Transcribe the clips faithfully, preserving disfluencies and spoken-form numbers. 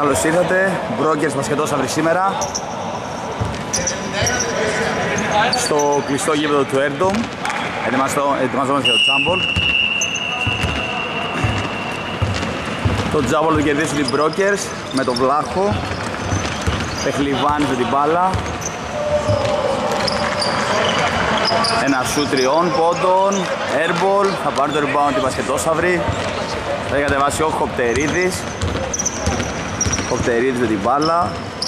Καλώς ήρθατε, Brokers μπασκετόσαυροι σήμερα στο κλειστό γήπεδο του Air Dome. Ετοιμαζόμαστε για το τζάμπολ. Το τζάμπολ το κερδίσουν οι Brokers με τον Βλάχο. Πεχλιβάνης με την μπάλα. Ένα σου τριών πόντων, airball, θα πάρει το rebound οι μπασκετόσαυροι. Θα έχει κατεβάσει ο Χοπτερίδης. Χοπτερίδης με την μπάλα.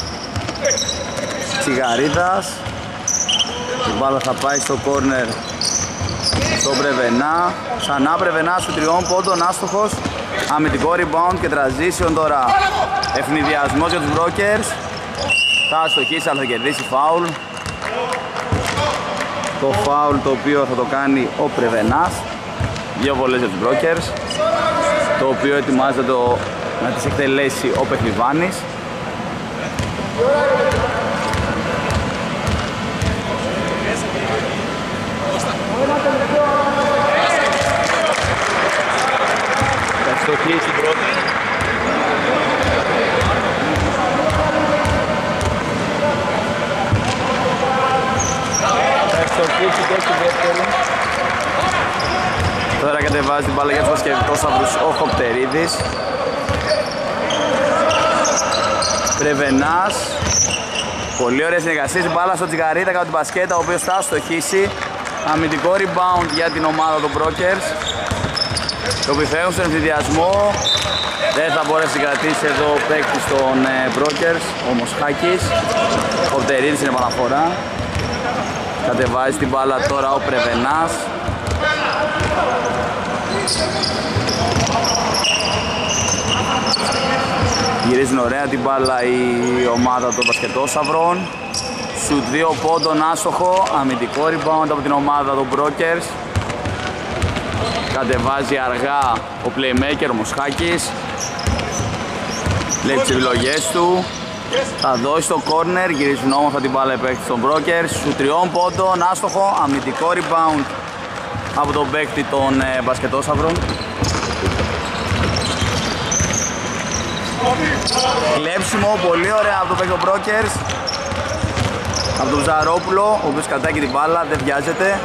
Τσιγαρίδας. Η μπάλα θα πάει στο corner στον Πρεβενά. Ξανά Πρεβενά σου τριών πόντων, άστοχος. Αμυντικό rebound και transition τώρα. Ευνηδιασμός για τους Brokers. Θα αστοχίσει αλλά θα κερδίσει φάουλ. Το φάουλ το οποίο θα το κάνει ο Πρεβενάς. Δύο βολές για τους Brokers, το οποίο ετοιμάζεται το, να τις εκτελέσει ο Πεχλιβάνης. Θα στοχίσει πρώτη. Τώρα κατεβάζει την μπάλα για τους μπασκετόσαυρους ο Χοπτερίδης. Πρεβενάς. Πολύ ωραία συνεργασία, την μπάλα στο Τσιγαρίδα κατά την μπασκέτα, ο οποίος θα στοχίσει. Αμυντικό rebound για την ομάδα των Brokers. Το οποίο φεύγουν στον ενθουσιασμό. Δεν θα μπορέσει να κρατήσει εδώ ο παίκτης των Brokers, ο Μοσχάκης. Ο Χοπτερίδης είναι επαναφορά. Κατεβάζει την μπάλα τώρα ο Πρεβενάς. Γυρίζουν ωραία την μπάλα η ομάδα των μπασκετόσαυρων. Σουτ δύο πόντων, άστοχο. Αμυντικό rebound από την ομάδα των Brokers. Κατεβάζει αργά ο playmaker ο Μοσχάκης. Λέει τις επιλογές του. Θα δώσει στο corner, γυρίζουν όμορφα την μπάλα επέκτηση των Brokers. Σου τριών πόντων, άστοχο, αμυντικό rebound από τον παίκτη των ε, μπασκετόσαυρων. Κλέψιμο, πολύ ωραία από τον παίκτη των Brokers. Από τον Ζαρόπουλο, ο οποίος κατάγει την μπάλα, δεν βιάζεται.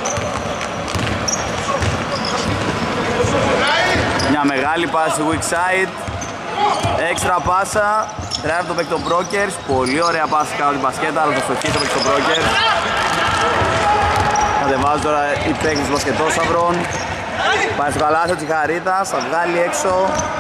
Μια μεγάλη πάση weak side. Έξτρα πάσα. Τράβει το παίκτη των Brokers, πολύ ωραία πάση κάτω την μπασκέτα, αλλά θα στοχίσει το παίκτη των Brokers. Κατεβάζει τώρα οι παίκτες των μπασκετόσαυρων. Πάει στο καλάθι ο Τσιγαρίδας, θα βγάλει έξω.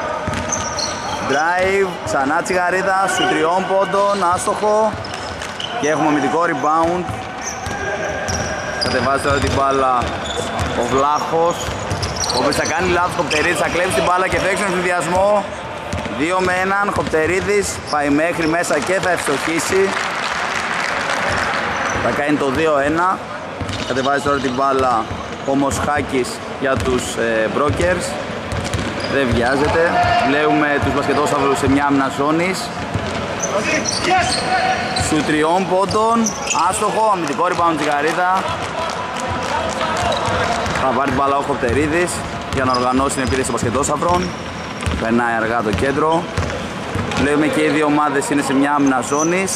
Drive, ξανά Τσιγαρίδας, σου τριών πόντων, άστοχο. Και έχουμε αμυντικό rebound. Κατεβάζει τώρα την μπάλα ο Βλάχος, ο οποίος θα κάνει λάθος, ο Χοπτερίδης θα κλέψει την μπάλα και φέξει τον συνδυασμό. Δύο με έναν, Χοπτερίδης πάει μέχρι μέσα και θα ευστοχίσει. Θα κάνει το δύο ένα. Κατεβάζει τώρα την μπάλα ο Μοσχάκης για τους ε, Brokers. Δεν βιάζεται. Βλέπουμε τους μπασκετόσαυρους σε μια άμυνα ζώνης. Σου τριών πόντων, άστοχο, αμυντικό rebound Τσιγαρίδα. Θα πάρει την μπάλα ο Χοπτερίδης για να οργανώσει την επίθεση των μπασκετόσαυρων. Περνάει αργά το κέντρο. Βλέπουμε και οι δύο ομάδες είναι σε μια άμυνα ζώνης.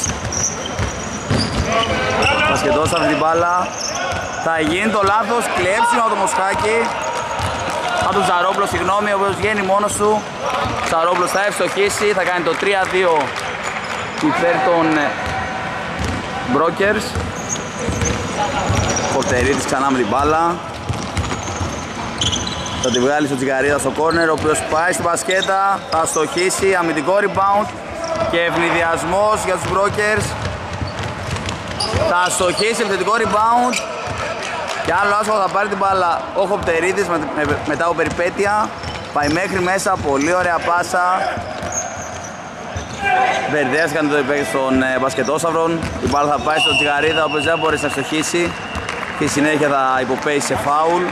Μπασκετόσαυροι την μπάλα. Θα γίνει το λάθος, κλέψιμο από το Μοσχάκη. Από τον Ζαρόπουλο, συγγνώμη, ο οποίος βγαίνει μόνος του. Ζαρόπουλος θα ευστοχίσει, θα κάνει το τρία δύο υπέρ των Brokers. Χοπτερίδης ξανά με την μπάλα. Θα τη βγάλει στο Τσιγαρίδα στο corner, ο οποίος πάει στην μπασκέτα, θα στοχίσει, αμυντικό rebound και ευνηδιασμός για τους Brokers. Θα στοχίσει, επιθετικό rebound και άλλο άσχο θα πάρει την μπάλα ο Χοπτερίδης με, με, μετά από περιπέτεια. Πάει μέχρι μέσα, πολύ ωραία πάσα. Μπερδεύτηκαν το παίκτη των ε, μπασκετόσαυρων. Η μπάλα θα πάει στο Τσιγαρίδα, ο οποίος δεν μπορεί να στοχίσει και συνέχεια θα υποπέσει σε φάουλ.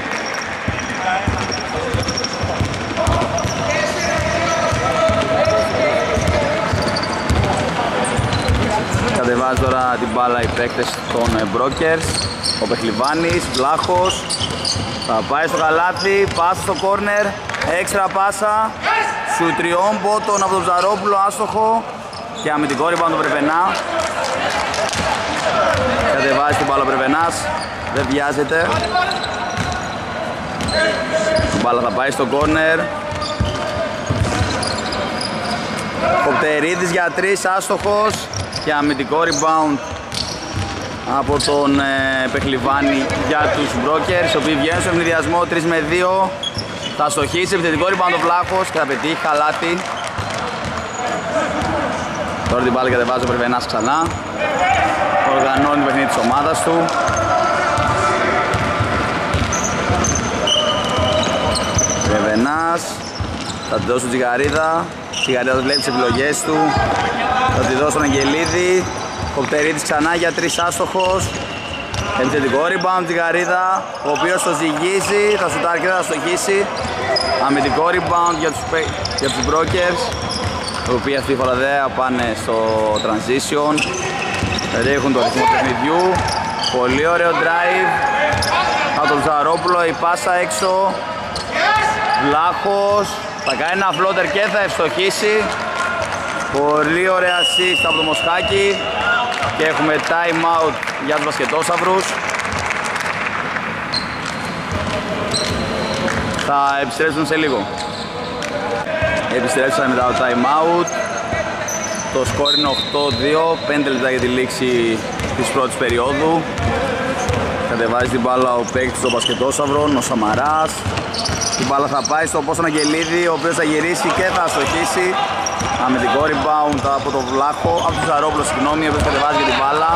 Κατεβάζει τώρα την μπάλα οι παίκτες των Brokers. Ο Πεχλιβάνης, Βλάχος. Θα πάει στο καλάθι, πάσα στο corner. Έξτρα πάσα. Σου τριών πόντων από τον Ψαρόπουλο, άστοχο. Και αμυντικό rebound τον Πρεβενά. Κατεβάζει την μπάλα ο Πρεβενάς, δεν βιάζεται. Η μπάλα θα πάει στο corner. Κοπτερίδης για τρεις, άστοχος. Και αμυντικό rebound από τον ε, Πεχλιβάνη για τους Brokers, οι οποίοι βγαίνουν στο ευνηδιασμό τρία με δύο. Θα στοχίσει, επιθετικό rebound ο Βλάχος και θα πετύχει καλάθι. Τώρα την μπάλα κατεβάζει ο Πρεβενάς ξανά. Οργανώνει το παιχνίδι της ομάδας του. Πρεβενάς θα τη δώσει στον Τσιγαρίδα. Τσιγαρίδα βλέπει τις επιλογές του. Θα τη δώσει στον Αγγελίδη. Κοπτερίδης ξανά για τρεις, άστοχος. Επιθετικό rebound Τσιγαρίδα, ο οποίος το ζυγίζει, θα σουτάρει και θα στοχίσει. Αμυντικό rebound για τους, για τους Brokers, οι οποίοι αυτή τη φορά δεν πάνε στο transition. Ρίχνουν το ρυθμό του παιχνιδιού. Πολύ ωραίο drive από τον Ψαρόπουλο, η πάσα έξω. Βλάχος θα κάνει ένα floater και θα ευστοχίσει. Πολύ ωραία assist από το Μοσχάκη. Και έχουμε time out για τους μπασκετόσαυρους. Θα επιστρέψουν σε λίγο. Επιστρέψαμε μετά το time out. Το σκορ είναι οκτώ δύο, πέντε λεπτά για τη λήξη της πρώτης περίοδου. Κατεβάζει την μπάλα ο παίκτης των μπασκετόσαυρων, ο Σαμαράς. Την μπάλα θα πάει στο Πόστον Αγγελίδη, ο οποίος θα γυρίσει και θα αστοχίσει. Αμυντικό rebound από τον Βλάχο, από τον Ψαρόπουλο, συγγνώμη, ο οποίος κατεβάζει για την μπάλα.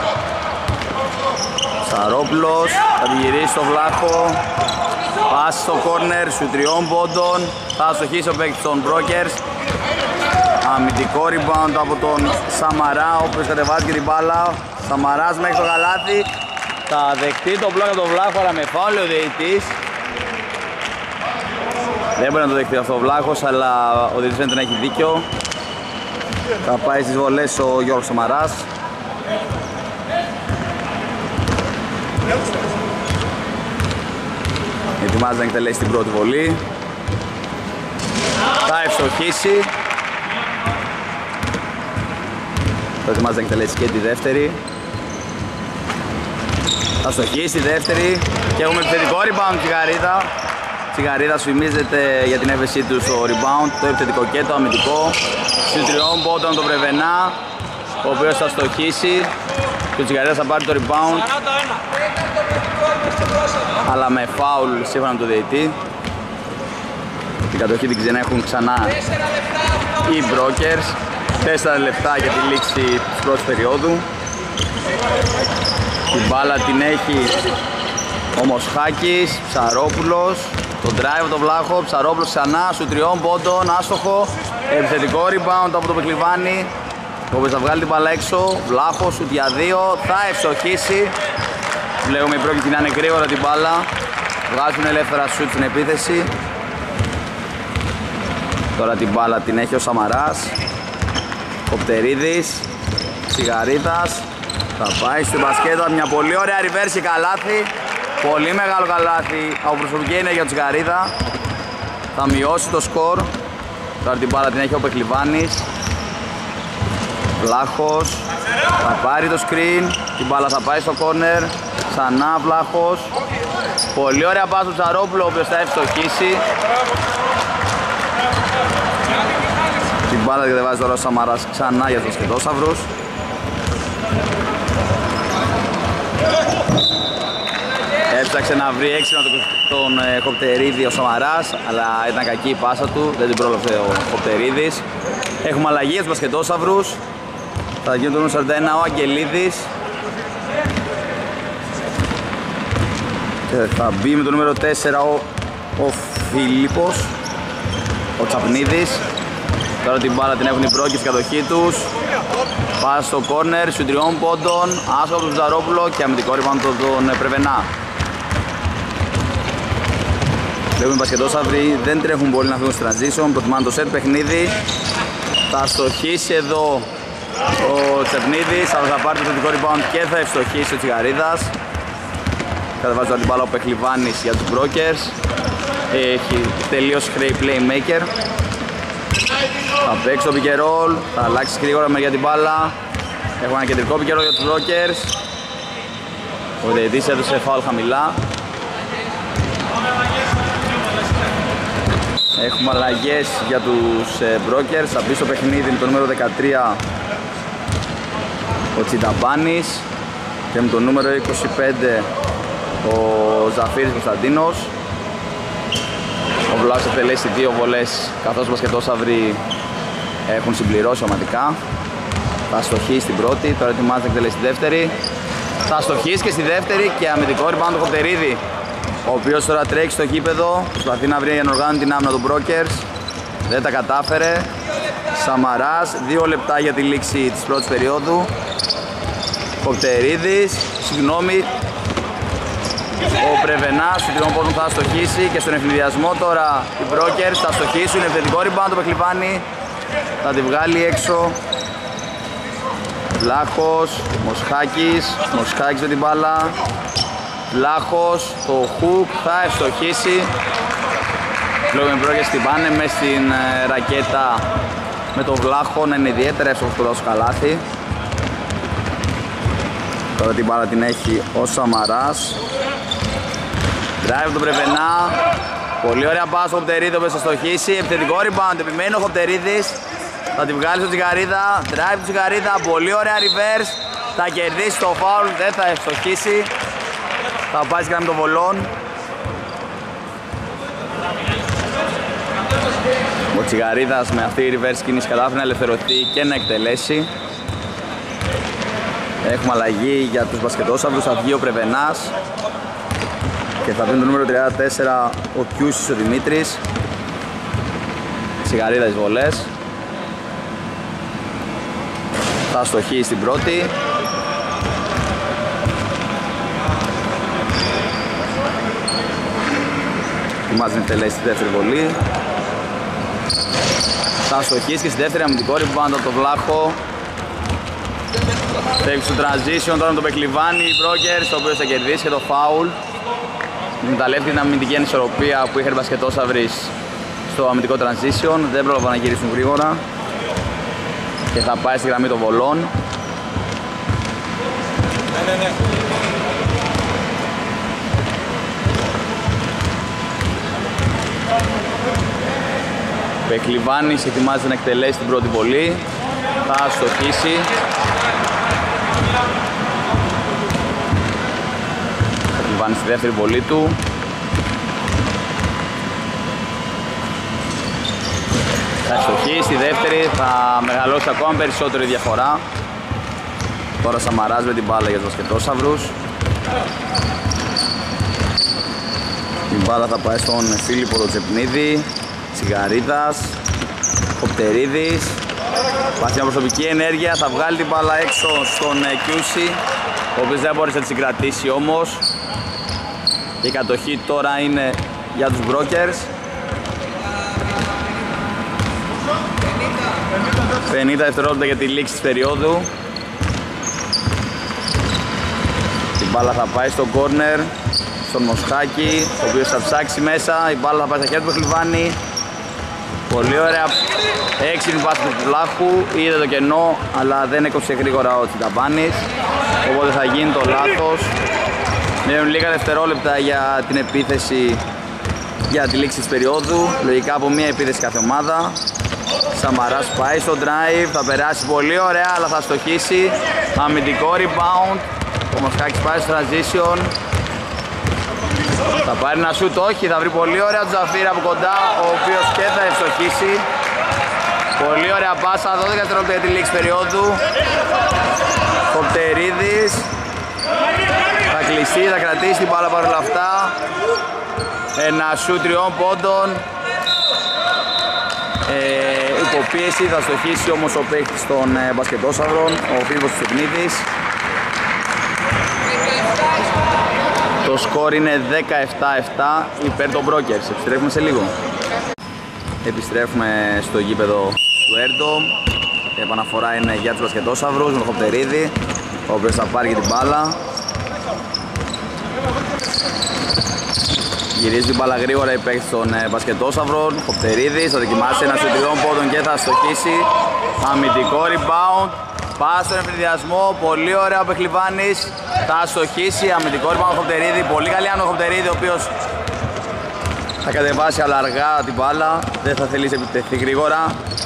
Ψαρόπουλος θα τη γυρίσει στο Βλάχο. Πάση στο corner, σου τριών πόντων. Θα αστοχίσει ο παίκτης των Brokers. Αμυντικό rebound από τον Σαμαρά, ο οποίος κατεβάζει και την μπάλα. Σαμαράς μέχρι το καλάθι. Θα δεχτεί το μπλοκ από τον Βλάχο, αλλά με φάουλ ο διαιτητής. Δεν μπορεί να το δεχτεί αυτό ο Βλάχος, αλλά ο διαιτητής φαίνεται να έχει δίκιο. Θα πάει στις βολές ο Γιώργος Σαμαράς. Ετοιμάζει να εκτελέσει την πρώτη βολή. Θα ευστοχίσει. Θα ετοιμάζει να εκτελέσει και τη δεύτερη. Θα στοχίσει τη δεύτερη. Και έχουμε επιθετικό rebound Τσιγαρίδα. Τσιγαρίδα σφημίζεται για την έφεσή του στο rebound. Το επιθετικό και το αμυντικό. Στην τριών πόντων τον Πρεβενά, ο οποίος θα στοχίσει. Και ο Τσιγαρίδας θα πάρει το rebound. Αλλά με foul σύμφωνα με το διαιτητή. Την κατοχή την ξενέχουν ξανά οι Brokers. Τέσσερα λεπτά για τη λήξη της πρώτης περίοδου. Την μπάλα την έχει ο Μοσχάκης, Ψαρόπουλος. Το drive από τον Βλάχο, Ψαρόπουλος ξανά, σου τριών πόντων, άστοχο. Επιθετικό rebound από τον Πεκλιβάνη, ο οποίος θα βγάλει την μπάλα έξω. Βλάχος, σου για δύο, θα ευστοχίσει. Βλέπουμε η πρόκειται να είναι γρήγορα την μπάλα. Βγάζουν ελεύθερα σουτ στην επίθεση. Τώρα την μπάλα την έχει ο Σαμαράς. Κοπτερίδης, Τσιγαρίδας. Θα πάει στην μπασκέτα, μια πολύ ωραία reverse και καλάθι. Πολύ μεγάλο καλάθι από προσωπική είναι για τον Τσιγαρίδα. Θα μειώσει το σκορ. Τώρα την μπάλα την έχει ο Πεκλιβάνης. Βλάχος θα πάρει το screen. Την μπάλα θα πάει στο corner. Ξανά Βλάχος. Πολύ ωραία πάση του Ψαρόπουλου, ο οποίος θα ευστοχίσει. Την μπάλα κατεβάζει τώρα ο Σαμαράς ξανά για τους μπασκετόσαυρους. Έψαξε να βρει έξυπνα τον, τον ε, Κοπτερίδη ο Σαμαράς, αλλά ήταν κακή η πάσα του, δεν την πρόλαβε ο Κοπτερίδης. Έχουμε αλλαγή στους μπασκετόσαυρους. Θα γίνει το νούμερο σαράντα ένα ο Αγγελίδης. Και θα μπει με το νούμερο τέσσερα ο, ο Φίλιππος, ο Τσαπνίδης. Τώρα την μπάλα την έχουν οι Brokers στην κατοχή τους. Πας στο corner, σου τριών πόντων, άσο από τον Ζαρόπουλο και αμυντικό rebound τον Πρεβενά. Βλέπουμε οι μπασκετόσαυροι δεν τρέχουν πολύ να φύγουν στο transition, προτιμάνε το set παιχνίδι. Θα στοχίσει εδώ ο Τσεπνίδης, αλλά θα πάρει το θετικό rebound και θα ευστοχίσει ο Τσιγαρίδας. Κατεβάζει την μπάλα ο Πεκλιβάνης για τους Brokers. Έχει τελείως χρέη playmaker. Θα παίξει το pick and roll, θα αλλάξει γρήγορα για την μπάλα. Έχουμε ένα κεντρικό pick and roll για τους Brokers. Ο διαιτητής έδωσε φάουλ χαμηλά. Έχουμε αλλαγές για τους Brokers. Θα μπει στο παιχνίδι με το νούμερο δεκατρία ο Τσινταμπάνης και με το νούμερο είκοσι πέντε ο Ζαφύρης Κωνσταντίνος. Ο Βλάχος θα εκτελέσει δύο βολές, καθώς οι μπασκετόσαυροι έχουν συμπληρώσει ομαδικά. Θα στοχίσει στην πρώτη, τώρα ετοιμάζεται να εκτελέσει τη δεύτερη. Θα στοχίσει και στη δεύτερη και αμυντικό rebound του Κοπτερίδη, ο οποίος τώρα τρέχει στο γήπεδο, προσπαθεί να βρει να οργάνει την άμυνα του Brokers. Δεν τα κατάφερε. Σαμαράς, δύο λεπτά για τη λήξη της πρώτης περίοδου. Κοπτερίδης, συγγνώμη, ο Πρεβενάς του τριών πόντων θα στοχίσει και στον ευνηδιασμό τώρα οι Brokers θα στοχίσουν. Ευθετικό rebound, το Πεκλιβάνι θα τη βγάλει έξω. Βλάχος, Μοσχάκης, Μοσχάκης με την μπάλα. Βλάχος, το hook θα ευστοχίσει. Βλέπουμε οι Brokers χτυπάνε μες στην ε, ρακέτα με το Βλάχο να είναι ιδιαίτερα εύστοχος κοντά στο καλάθι. Τώρα την μπάλα την έχει ο Σαμαράς. Drive τον Πρεβενά. Πολύ ωραία πάσα ο Χοπτερίδη, ο οποίος θα στοχίσει. Επιθετικό rebound, επιμένει ο Χοπτερίδης. Θα τη βγάλει στο Τσιγαρίδα. Drive του Τσιγαρίδα, πολύ ωραία reverse. Θα κερδίσει το foul, δεν θα ευστοχίσει. Θα πάει στη γραμμή των βολών. Ο Τσιγαρίδας με αυτή η reverse κίνηση κατάφερε να ελευθερωθεί και να εκτελέσει. Έχουμε αλλαγή για τους μπασκετόσαυρους, θα βγει ο Πρεβενάς και θα βγει το νούμερο τριάντα τέσσερα ο Κιούσης ο Δημήτρης. Τσιγαρίδα τις βολές. Θα στοχεί στην πρώτη. Ετοιμάζει να τελέσει τη δεύτερη βολή. Θα στοχίσει και στη δεύτερη, αμυντικό rebound από το Βλάχο. Τρέχει στο transition τώρα με τον Πεκλιβάνι, οι Brokers, το οποίο θα κερδίσει και το foul. Μεταλλεύει την αμυντική ανισορροπία που είχε οι μπασκετόσαυροι στο αμυντικό transition. Δεν πρόλαβαν να γυρίσουν γρήγορα και θα πάει στη γραμμή των βολών. Ναι, ναι, ναι. Πεκλιβάνης ετοιμάζεται να εκτελέσει την πρώτη βολή. Θα στοχίσει. Πεκλιβάνης στη δεύτερη βολή του. Θα στοχίσει στη δεύτερη, θα μεγαλώσει ακόμα περισσότερη διαφορά. Τώρα Σαμαράς με την μπάλα για τους μπασκετόσαυρους. Η μπάλα θα πάει στον Φίλιππο τον Τσεπνίδη. Τσιγαρίδας, Κοπτερίδης. Πάθει μια προσωπική ενέργεια, θα βγάλει την μπάλα έξω στον Κιούση, ο οποίος δεν μπόρεσε να την συγκρατήσει όμως. Η κατοχή τώρα είναι για τους Brokers. πενήντα δευτερόλεπτα για τη λήξη της περίοδου. Η μπάλα θα πάει στο corner, στον Μοσχάκη, ο οποίος θα ψάξει μέσα. Η μπάλα θα πάει στα χέρια του Πεκλιβάνη. Πολύ ωραία έξυπνη πάση του Βλάχου, είδε το κενό αλλά δεν έκοψε γρήγορα ο Τσινταμπάνης, οπότε θα γίνει το λάθος. Μένουν λίγα δευτερόλεπτα για την επίθεση για τη λήξη της περίοδου, λογικά από μία επίθεση κάθε ομάδα. Σαμαράς πάει στο drive, θα περάσει πολύ ωραία αλλά θα στοχίσει. Αμυντικό rebound, ο Μοσχάκης πάει στο transition. Θα πάρει ένα σουτ, όχι, θα βρει πολύ ωραία τον Ζαφύρα από κοντά, ο οποίος και θα ευστοχίσει. Πολύ ωραία πάσα, δώδεκα δευτερόλεπτα για τη λήξη περίοδου. Κοπτερίδης θα κλειστεί, θα κρατήσει την μπάλα παρόλα αυτά. Ένα σουτ τριών πόντων. Ε, υποπίεση, θα στοχίσει όμως ο παίκτης των ε, μπασκετόσαυρων, ο Φίλιππος Τσεπνίδης. Το σκορ είναι δεκαεπτά επτά υπέρ των Brokers. Επιστρέφουμε σε λίγο. Επιστρέφουμε στο γήπεδο του Έρντο. Η επαναφορά είναι για τους μπασκετόσαυρους με τον Χοπτερίδη, ο οποίος θα πάρει και την μπάλα. Γυρίζει την μπάλα γρήγορα η παίκτης των ε, μπασκετόσαυρων. Χοπτερίδης θα δοκιμάσει ένα σου τριών πόντων και θα στοχίσει. Αμυντικό rebound. Πας στον ευνηδιασμό, πολύ ωραία ο Πεχλιβάνης. Θα στοχίσει, αμυντικό rebound ο Χοπτερίδη. Πολύ καλή άνω ο Χοπτερίδη, ο οποίος θα κατεβάσει αλλά αργά την μπάλα. Δεν θα θελήσει να επιτεθεί γρήγορα.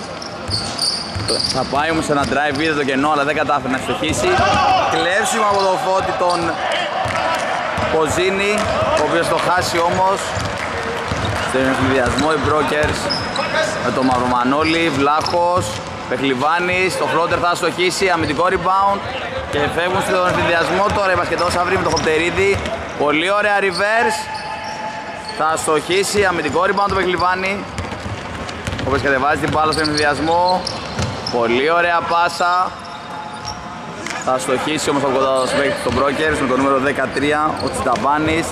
Θα πάει όμως σε ένα drive, είδε το κενό αλλά δεν κατάφερε να στοχίσει. Κλέψιμο από το Φώτη τον Ποζίνη, ο οποίος το χάσει όμως. Στον ευνηδιασμό οι Brokers με τον Μαυρομανόλη, Βλάχος, Πεχλιβάνης, το φλότερ θα στοχίσει, αμυντικό rebound και φεύγουν στον ευνηδιασμό τώρα οι μπασκετόσαυροι με το Χοπτερίδη. Πολύ ωραία reverse, θα στοχίσει, αμυντικό rebound το Πεχλιβάνη, ο οποίος κατεβάζει την μπάλα στον ευνηδιασμό. Πολύ ωραία πάσα, θα στοχίσει όμως από κοντά στο παίκτη των Brokers με το νούμερο δεκατρία, ο Τσιταμπάνης.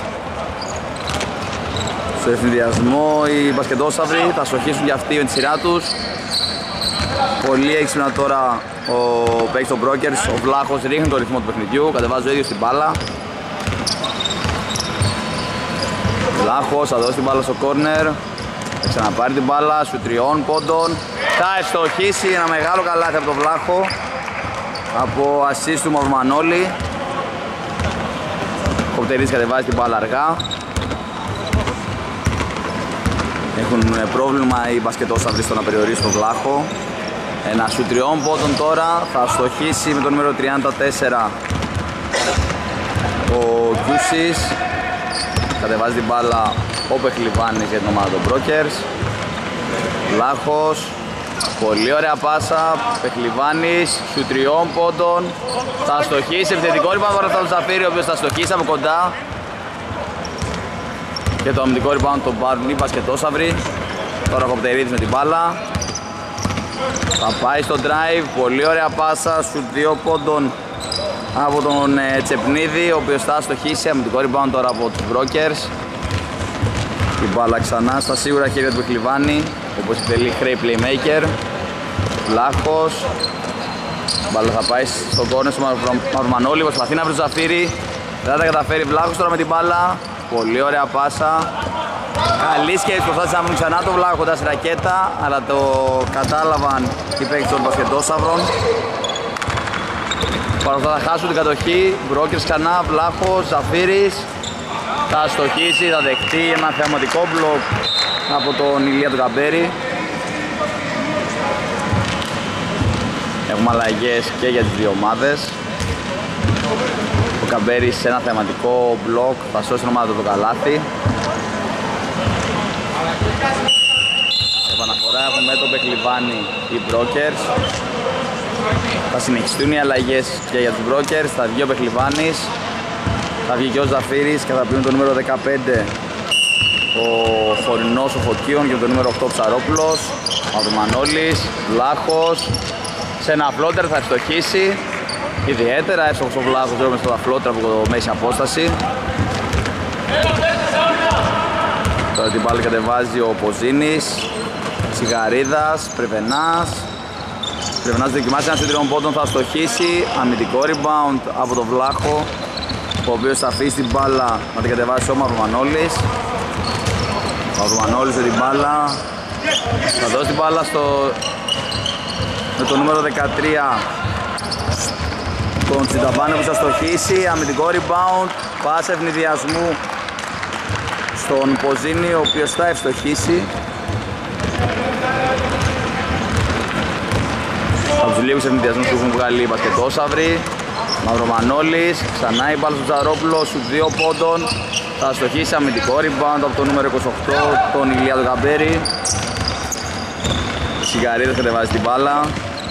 Στο ευνηδιασμό οι μπασκετόσαυροι θα στοχίσουν και αυτοί με τη σειρά τους. Πολύ έξυπνα τώρα ο παίκτης των Brokers, ο Βλάχος ρίχνει το ρυθμό του παιχνιδιού, κατεβάζει ο ίδιος την μπάλα. Βλάχος θα δώσει την μπάλα στο corner, θα ξαναπάρει την μπάλα σου τριών πόντων. Θα ευστοχίσει ένα μεγάλο καλάθι από τον Βλάχο, από assist του Μαυρομανόλη. Ο Κοπτερής κατεβάζει την μπάλα αργά. Έχουν πρόβλημα οι μπασκετόσαυροι στο να περιορίσει τον Βλάχο. Ένα σου τριών πόντων τώρα, θα στοχίσει με το νούμερο τριάντα τέσσερα ο Κιούσης. Κατεβάζει την μπάλα ο Πεχλιβάνης για την ομάδα των Brokers. Βλάχος, πολύ ωραία πάσα, Πεχλιβάνης, σου τριών πόντων. Θα στοχίσει, επιθετικό rebound τώρα από τον Ζαφίρη, ο οποίος θα στοχίσει από κοντά. Και το αμυντικό rebound τον πάρουν οι μπασκετόσαυροι. Τώρα ο Κοπτερίδης με την μπάλα. Θα πάει στο drive, πολύ ωραία πάσα, σου δύο πόντων από τον ε, Τσεπνίδη, ο οποίος θα στοχίσει, αμυντικό rebound τώρα από τους Brokers. Η μπάλα ξανά στα σίγουρα χέρια του Πεχλιβάνη, όπως θέλει χρέη playmaker. Βλάχος, η μπάλα θα πάει στον κόρνερ στο Μαυρομανόλη, προσπαθεί να βρει το Ζαφίρι, δεν θα τα καταφέρει. Βλάχος τώρα με την μπάλα, πολύ ωραία πάσα. Καλή σκέψη, προσπάθησε να βρουν ξανά το Βλάχο κοντά στη ρακέτα, αλλά το κατάλαβαν οι παίκτες των μπασκετόσαυρων. Παρ' αυτά θα χάσουν την κατοχή, Brokers ξανά, Βλάχος, Ζαφίρης. Θα στοχίσει, θα δεχτεί ένα θεαματικό μπλοκ από τον Ηλία του Καμπέρη. Έχουμε αλλαγές και για τις δύο ομάδες. Ο Καμπέρης σε ένα θεαματικό μπλοκ θα σώσει την ομάδα του το καλάθι. Επαναφορά έχουμε τον Πεχλιβάνη οι Brokers. Θα συνεχιστούν οι αλλαγές και για τους Brokers. Θα βγει ο Πεχλιβάνης, θα βγει και ο Ζαφίρης και θα πλύνει το νούμερο δεκαπέντε ο Χορινός ο Φωτίων και το νούμερο οκτώ ο Ψαρόπουλος. Ο Μαυρομανόλης, Βλάχος, σε ένα φλότερ θα ευστοχίσει. Ιδιαίτερα εύστοχος ο Βλάχος δρόμες στο φλότερ από το μέση απόσταση. Τώρα την πάλι κατεβάζει ο Ποζίνης, Τσιγαρίδας, Πρεβενάς. Πρεβενάς δοκιμάσει ένα τριών πόντων, θα στοχίσει. Αμυντικό rebound από τον Βλάχο, ο οποίος θα αφήσει την μπάλα να την κατεβάσει ο Μαυρομανόλης. Ο Μαυρομανόλης με την μπάλα, θα δώσει την μπάλα στο... με το νούμερο δεκατρία τον Τσιταμπάνο που θα στοχίσει. Αμυντικό rebound, πάσα ευνηδιασμού στον Ποζίνη, ο οποίος θα ευστοχίσει. Από τους λίγους ευνηδιασμούς που έχουν βγάλει οι μπασκετόσαυροι. Μαυρομανόλης, ξανά η μπάλα στο Ψαρόπουλο, σου δύο πόντων. Θα στοχίσει αμυντικό rebound από το νούμερο είκοσι οκτώ, τον Ηλία του Καμπέρη. Σιγαρίδας κατεβάζει την μπάλα.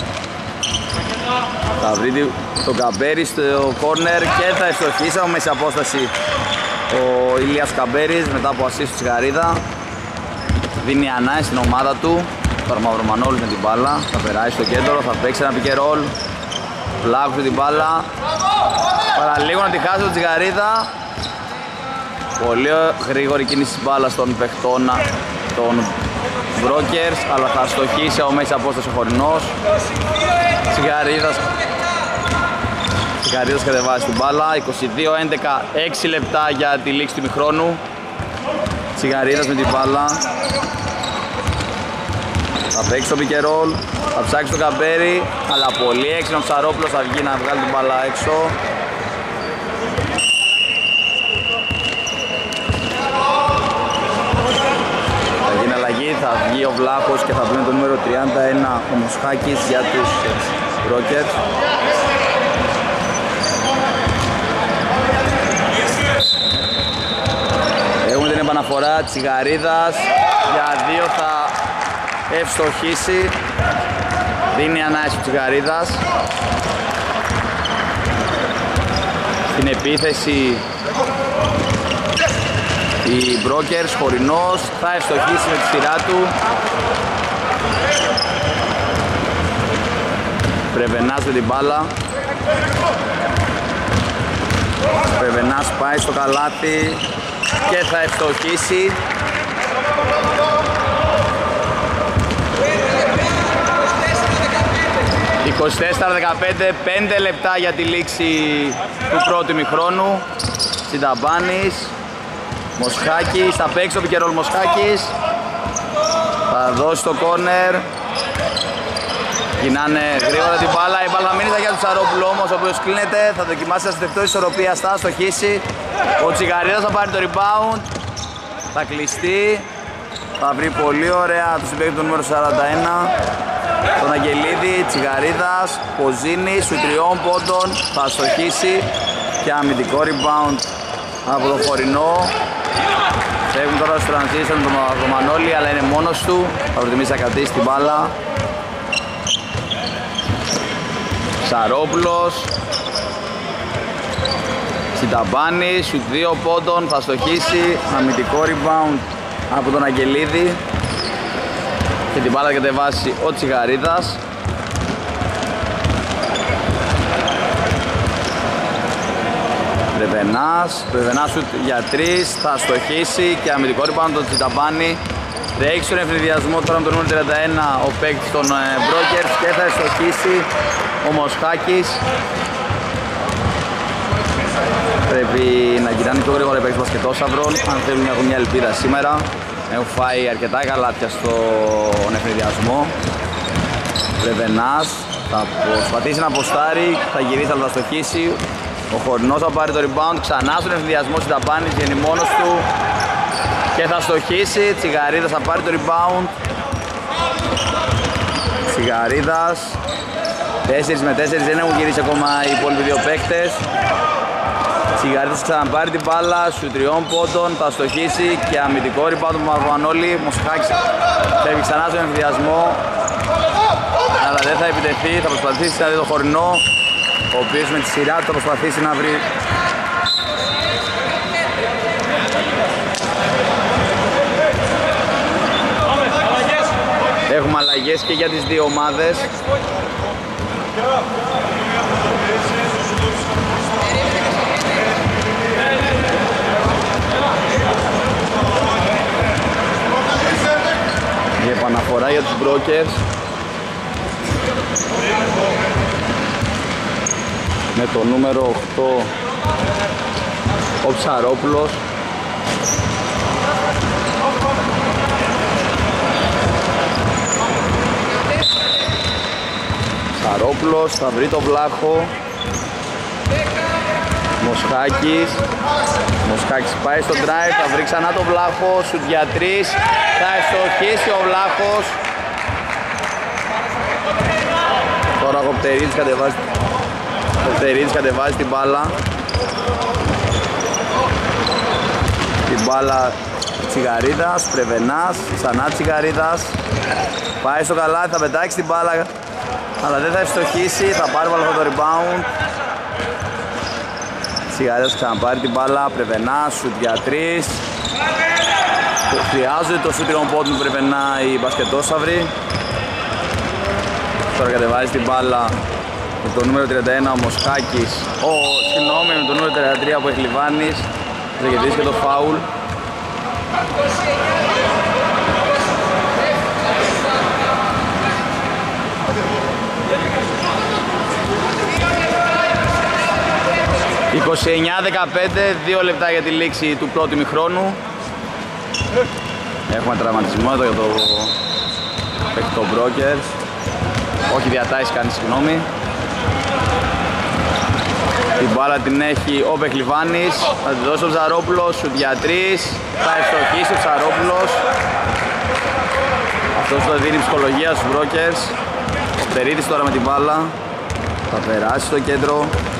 Θα βρει τον Καμπέρη στο corner και θα ευστοχίσει από μέση απόσταση ο Ηλίας Καμπέρης μετά από assist του Σιγαρίδα. Δίνει ανάγκη στην ομάδα του. Τώρα Μαυρομανόλης με την μπάλα, θα περάσει στο κέντρο, θα παίξει ένα pick and roll. Βλάχος την μπάλα, παραλίγο να τη χάσει τον Τσιγαρίδα. Πολύ γρήγορη κίνηση της μπάλας των παιχτών των Brokers, αλλά θα στοχίσει από μέση απόσταση ο Χορινός. Τσιγαρίδας Τσιγαρίδας κατεβάζει την μπάλα, είκοσι δύο έντεκα, έξι λεπτά για τη λήξη του ημιχρόνου. Τσιγαρίδας με την μπάλα. Θα παίξει το pick and roll, θα ψάξει το Καμπέρι, αλλά πολύ έξυπνο ο Ψαρόπουλος θα βγει να βγάλει την μπάλα έξω. Θα γίνει αλλαγή, θα βγει ο Βλάχος και θα βγει το νούμερο τριάντα ένα ο Μοσχάκης για τους Rockets. Έχουμε την επαναφορά Τσιγαρίδας, για δύο θα ευστοχίσει, δίνει ανάγκη ο Τσιγαρίδας. Στην επίθεση οι Brokers, Χορινός, θα ευστοχίσει με τη σειρά του. Πρεβενάς με την μπάλα. Πρεβενάς πάει στο καλάθι και θα ευστοχίσει. είκοσι τέσσερα δεκαπέντε, πέντε λεπτά για τη λήξη του πρώτου ημιχρόνου. Συνταμπάνης, Μοσχάκης, θα παίξει το pick and roll Μοσχάκης. Θα δώσει το corner. Γινάνε γρήγορα την μπάλα, η μπάλα θα μείνει για τον Ψαρόπουλο όμως, ο οποίος κλείνεται, θα δοκιμάσει να στεφτώ ισορροπία, θα στοχίσει. Ο Τσιγαρίδας θα πάρει το rebound, θα κλειστεί, θα βρει πολύ ωραία το συμπαίκτη του νούμερο σαράντα ένα. Τον Αγγελίδη, Τσιγαρίδας, Ποζίνη, σου τριών πόντων, θα στοχίσει και αμυντικό rebound από τον Χορινό. Φεύγουν τώρα στο transition τον Μανώλη, αλλά είναι μόνος του, θα προτιμήσει να κρατήσει την μπάλα. Ψαρόπουλος, Συνταμπάνης, σου δύο πόντων, θα στοχίσει, αμυντικό rebound από τον Αγγελίδη. Και την μπάλα θα κατεβάσει ο Τσιγαρίδας. Πρεβενάς, Πρεβενάς σουτ για τρεις, θα στοχίσει και αμυντικό rebound τον Τσιταμπάνη. Τρέχει στον ευνηδιασμό τώρα με τον νούμερο τριάντα ένα ο παίκτης των Brokers και θα στοχίσει ο Μοσχάκης. Πρέπει να γυρνάνε πιο γρήγορα οι παίκτες μπασκετόσαυρων αν θέλουν να έχουν μια ελπίδα σήμερα. Έχουν φάει αρκετά καλάθια στον ευνηδιασμό. Πρεβενάς θα προσπαθήσει να αποστάρει, θα γυρίσει αλλά θα στοχίσει. Ο Χορνός θα πάρει το rebound, ξανά στον ευνηδιασμό Συνταμπάνης, βγαίνει μόνος του και θα στοχίσει. Τσιγαρίδας θα πάρει το rebound. Τσιγαρίδας, τέσσερα με τέσσερα, δεν έχουν γυρίσει ακόμα οι υπόλοιποι δύο παίκτες. Τσιγαρίδας ξαναπάρει την μπάλα, σου τριών πόντων, θα στοχίσει και αμυντικό rebound του Μαρβανόλη. Μοσχάκης φεύγει ξανά στον ευνηδιασμό, αλλά δεν θα επιτεθεί, θα προσπαθήσει να δει το Χορνό, ο οποίος με τη σειρά του θα προσπαθήσει να βρει Έχουμε αλλαγές και για τις δύο ομάδες. Η επαναφορά για τους Brokers με το νούμερο οκτώ ο Ψαρόπουλος. Ψαρόπουλος θα βρει το Βλάχο. Μοσχάκης. Μοσχάκης πάει στο drive, θα βρει ξανά το Βλάχο. Σουτ για τρεις, θα ευστοχίσει ο Βλάχος. Τώρα ο Κοπτερίδης κατεβάζει, Κοπτερίδης κατεβάζει την μπάλα. Την μπάλα Τσιγαρίδας, Πρεβενάς, ξανά Τσιγαρίδας. Πάει στο καλάθι, θα πετάξει την μπάλα, αλλά δεν θα ευστοχίσει, θα πάρει βάλω το rebound. Τσιγαρίδας ξαναπάρει την μπάλα, Πρεβενάς, σουτ για τρεις. Χρειάζεται το σουτ τριών πόντων που Πρεβενά οι μπασκετόσαυροι. Τώρα κατεβάζει την μπάλα με το νούμερο τριάντα ένα ο Μοσχάκης. Ο, συγγνώμη, με το νούμερο τριάντα τρία που έχει Λιβάνης. Θα κερδίσει και το φάουλ. είκοσι εννιά δεκαπέντε, δύο λεπτά για τη λήξη του πρώτου ημιχρόνου. Έχουμε τραυματισμό εδώ για το παίκτη των Brokers. Όχι διατάσεις κάνει, συγγνώμη. Την μπάλα την έχει ο Πεχλιβάνης, θα τη δώσει ο Ψαρόπουλος, σουτ για τρεις, θα ευστοχίσει ο Ψαρόπουλος. Αυτός θα δίνει ψυχολογία στους Brokers. Ο Πτερίδης τώρα με την μπάλα, θα περάσει στο κέντρο.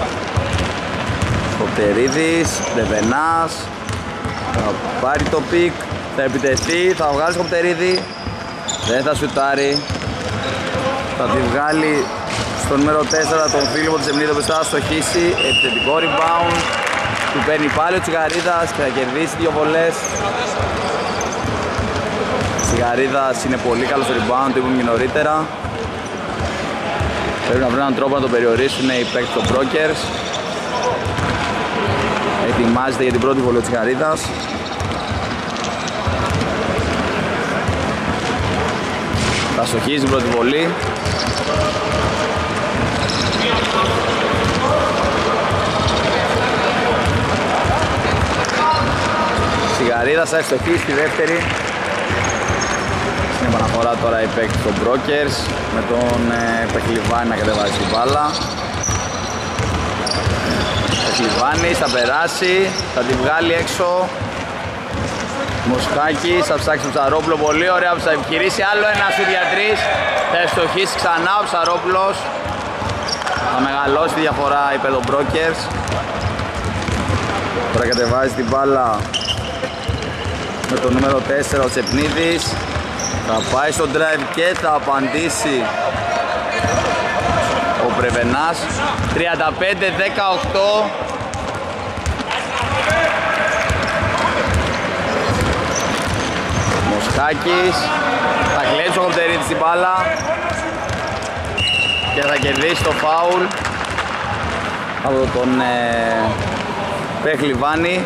Ο Πτερίδης, Δεβενάς, θα πάρει το πικ, θα επιτεθεί, θα βγάλει στο Πτερίδη, δεν θα σουτάρει. Θα τη βγάλει στο νούμερο τέσσερα τον Φίλιππο Τσεμνίδη που θα στοχίσει, επιθετικό rebound, του παίρνει πάλι ο Τσιγαρίδας και θα κερδίσει δύο βολές. Ο Τσιγαρίδας είναι πολύ καλός στο rebound, το είπαμε και νωρίτερα. Πρέπει να βρουν έναν τρόπο να τον περιορίσουν οι παίκτες των Brokers. Ετοιμάζεται για την πρώτη βολή ο Τσιγαρίδας. Θα στοχίσει την πρώτη βολή. Τσιγαρίδας θα ευστοχίσει τη δεύτερη. Στην επαναφορά τώρα η παίκτης των Brokers με τον ε, Πεχλιβάνη να κατεβάζει την μπάλα. Πεχλιβάνης θα περάσει, θα τη βγάλει έξω. Μοσχάκης θα ψάξει τον Ψαρόπουλο, πολύ ωραία που θα επιχειρήσει άλλο ένα σουτ για τρεις. Θα ευστοχίσει ξανά ο Ψαρόπουλος. Θα μεγαλώσει τη διαφορά υπέρ των Brokers. Τώρα κατεβάζει την μπάλα με το νούμερο τέσσερα ο Τσεπνίδης. Θα πάει στο drive και θα απαντήσει ο Πρεβενάς. Τριάντα πέντε δεκαοκτώ. Μοσχάκης θα κλέψει ο Κοπτερίδης την μπάλα και θα κερδίσει το φάουλ από τον ε, Πεχλιβάνη.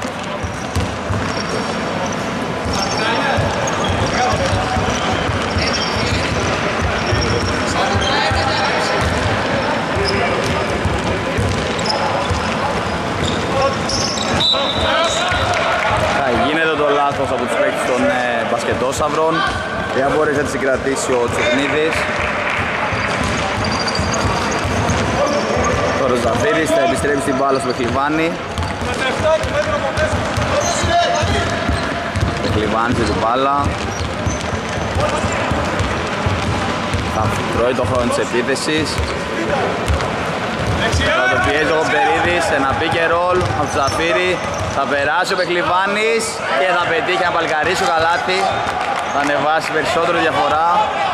Θα γίνεται το λάθος από τους παίκτες των ε, μπασκετόσαυρων. Δεν μπορείς να τη συγκρατήσει ο Τσεκνίδης. Τώρα ο Ζαφύρης θα επιστρέψει την μπάλα στο Πεχλιβάνη. Πεχλιβάνης με την μπάλα. Θα τρώει το χρόνο της επίθεσης. Θα το πιέζει ο Κοπτερίδης, ένα pick and roll από τον Ζαφύρη. Θα περάσει ο Πεχλιβάνης και θα πετύχει να παλκαρίσει ο καλάθι. Θα ανεβάσει περισσότερο διαφορά.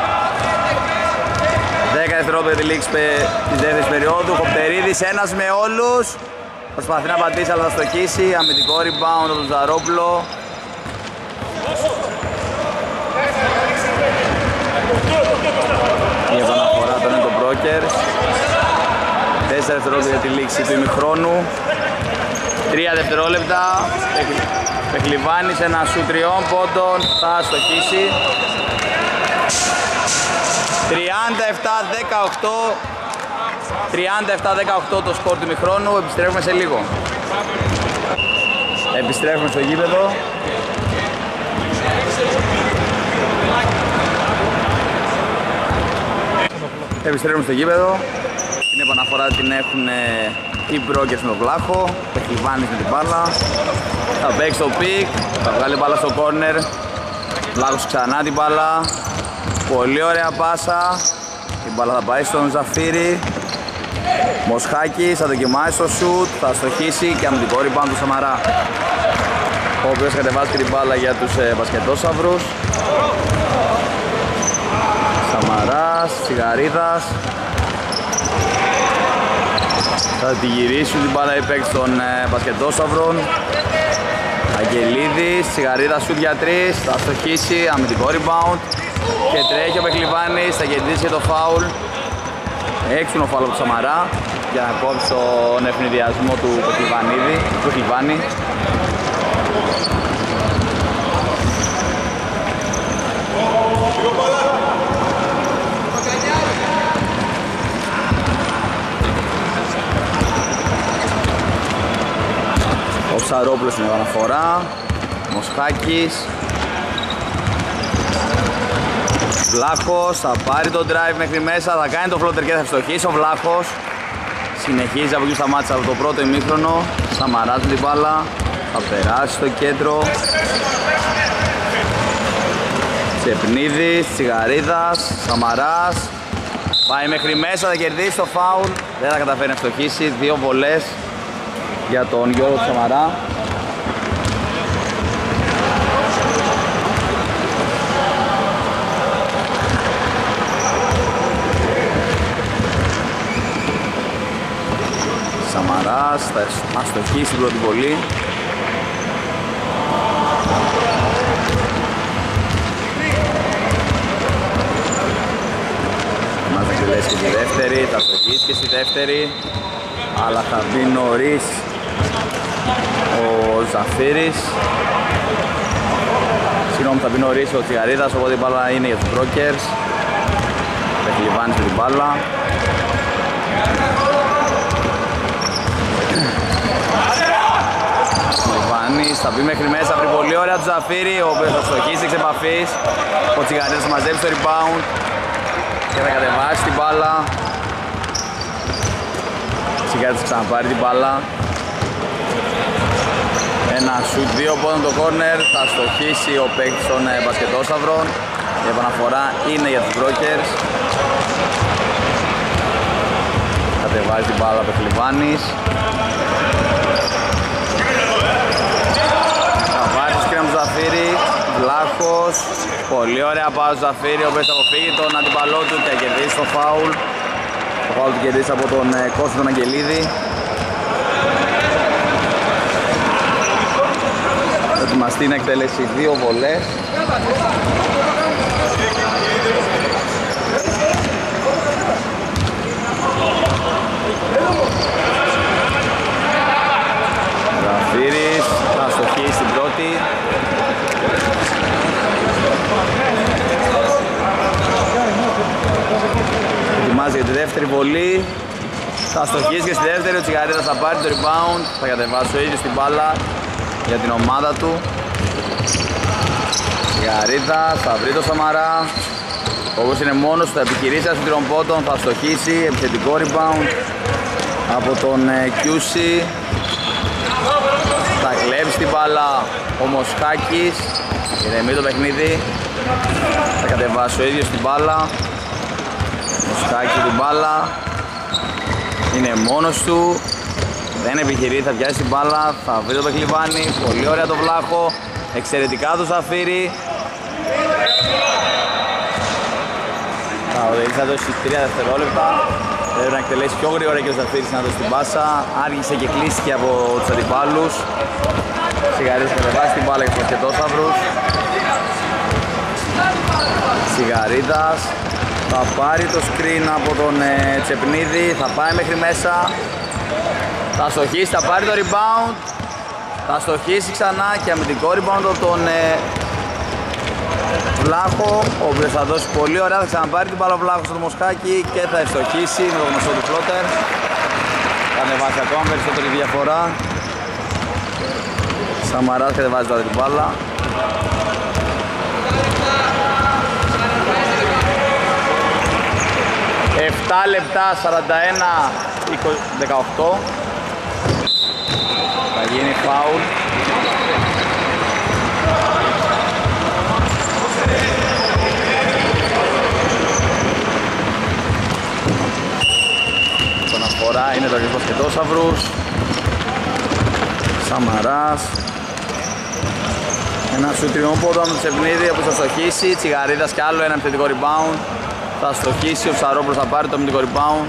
δέκα δευτερόλεπτα τη λήξη της δεύτερης περίοδου. Ο Κοπτερίδης ένας με όλους. Προσπαθεί να πατήσει αλλά θα στοχίσει. Αμυντικό rebound από τον Ζαρόπουλο. Η επαναφορά τώρα είναι το Brokers. τέσσερα δευτερόλεπτα για τη λήξη του ημιχρόνου. τρία δευτερόλεπτα. Πεχλιβάνης ένα σου τριών πόντων. Θα στοχίσει. τριάντα επτά δεκαοκτώ. τριάντα επτά δεκαοκτώ το σκορ του ημιχρόνου. Επιστρέφουμε σε λίγο. Επιστρέφουμε στο γήπεδο. Επιστρέφουμε στο γήπεδο. Την επαναφορά την έχουν οι Brokers με τον Βλάχο. Πεχλιβάνης με την μπάλα. Θα παίξει το πικ. Θα βγάλει μπάλα στο corner. Βλάχος ξανά την μπάλα. Πολύ ωραία πάσα. Η μπάλα θα πάει στον Ζαφύρη. Μοσχάκης θα δοκιμάσει το shoot. Θα στοχίσει και αμυντικό rebound του Σαμαρά, ο οποίος κατεβάζει την μπάλα για τους ε, μπασκετόσαυρους. Σαμαράς, Τσιγαρίδας. Θα τη γυρίσουν την μπάλα οι παίκτες των ε, μπασκετόσαυρων. Αγγελίδης, Τσιγαρίδας σουτ για τρεις. Θα στοχίσει, αμυντικό rebound. Και τρέχει ο Πεχλιβάνης, θα κερδίσει και το φάουλ. Έξινο φάουλ από το Σαμαρά για να κόψει τον ευνηδιασμό του Πεχλιβάνιδη, του Πεχλιβάνη. Ο Ψαρόπουλος στην επαναφορά. Μοσχάκης. Βλάχος θα πάρει το drive μέχρι μέσα, θα κάνει το floater και θα ευστοχίσει ο Βλάχος. Συνεχίζει από εκεί που σταμάτησε από το πρώτο ημίχρονο. Σαμαράς με την μπάλα, θα περάσει στο κέντρο. Τσεπνίδης, Τσιγαρίδας, Σαμαράς. Πάει μέχρι μέσα, θα κερδίσει το φάουλ. Δεν θα καταφέρει να ευστοχίσει, δύο βολές για τον Γιώργο Σαμαρά. Σαμαράς θα αστοχίσει την πρώτη βολή. Μας θα εκτελέσει και τη δεύτερη, θα αστοχίσει και στη δεύτερη, αλλά θα μπει νωρίς ο Ζαφύρης. Συγγνώμη, θα μπει νωρίς ο Τσιγαρίδας, οπότε η μπάλα είναι για τους Brokers. Θα Χλιβάνης με την μπάλα. Θα μπει μέχρι μέσα, πριν πολύ ωραία του Ζαφύρη, ο οποίος θα στοχίσει εξ επαφής. Ο Τσιγαρίδας θα μαζέψει το rebound και θα κατεβάσει την μπάλα. Ο Τσιγαρίδας θα ξαναπάρει την μπάλα. Ένα shoot, δύο πόντων το corner, θα στοχίσει ο παίκτης των μπασκετόσαυρων. Η επαναφορά είναι για τους Brokers. Κατεβάζει την μπάλα από Χλιβάνης. Ζαφύρη, Βλάχος, πολύ ωραία πάω του Ζαφύρη, ο οποίος θα αποφύγει τον αντιπαλό του και θα κερδίσει το φάουλ. Το φάουλ του κερδίσει από τον Κώστα τον Αγγελίδη. Θα ετοιμαστεί να εκτελέσει δύο βολές. Ζαφύρης θα στοχίσει στην πρώτη. Ετοιμάζει για τη δεύτερη βολή. Θα στοχίσει και στη δεύτερη, ο Τσιγαρίδας θα πάρει το rebound. Θα κατεβάσει ο ίδιος την μπάλα για την ομάδα του. Τσιγαρίδας θα βρει το Σαμαρά. Όπως είναι μόνος του, θα επιχειρήσει άσου τριών πόντων, θα στοχίσει, επιθετικό rebound από τον Κιούσι. Θα κλέψει την μπάλα ο Μοσχάκης, ηρεμεί το παιχνίδι. Θα κατεβάσει ο ίδιος την μπάλα. Μοσχάκης την μπάλα, είναι μόνος του, δεν επιχειρεί, θα πιάσει την μπάλα, θα βρει το Πεχλιβάνι, πολύ ωραία το Βλάχο, εξαιρετικά το Ζαφύρι. Θα οδηγήσει να δώσει τρία δευτερόλεπτα, πρέπει να εκτελέσει πιο γρήγορα και ο Ζαφύρης να δώσει την πάσα, άργησε και κλείστηκε από τους αντιπάλους. Τσιγαρίδας κατεβάσει την μπάλα για τους μπασκετόσαυρους. Τσιγαρίδας θα πάρει το screen από τον ε, Τσεπνίδη, θα πάει μέχρι μέσα. Θα στοχίσει, θα πάρει το rebound. Θα στοχίσει ξανά και αμυντικό rebound από τον ε, Βλάχο, ο οποίος θα δώσει πολύ ωραία, θα ξαναπάρει την μπάλα ο Βλάχος στο Μοσχάκι και θα ευστοχίσει με το γνωστό του floater. Θα ανεβάσει ακόμα περισσότερη διαφορά. Σαμαράς κατεβάζει τώρα την μπάλα. επτά λεπτά, σαράντα ένα δεκαοκτώ. Θα γίνει φάουλ. Τον αφορά είναι το αγγλικό μπασκετόσαυρους. Σαμαράς. Ένα σου τριών πόντων από το Τσεπνίδη που θα στοχίσει. Τσιγαρίδας κι άλλο ένα επιθετικό rebound. Θα στοχίσει, ο Ψαρόπουλος θα πάρει το αμυντικό rebound.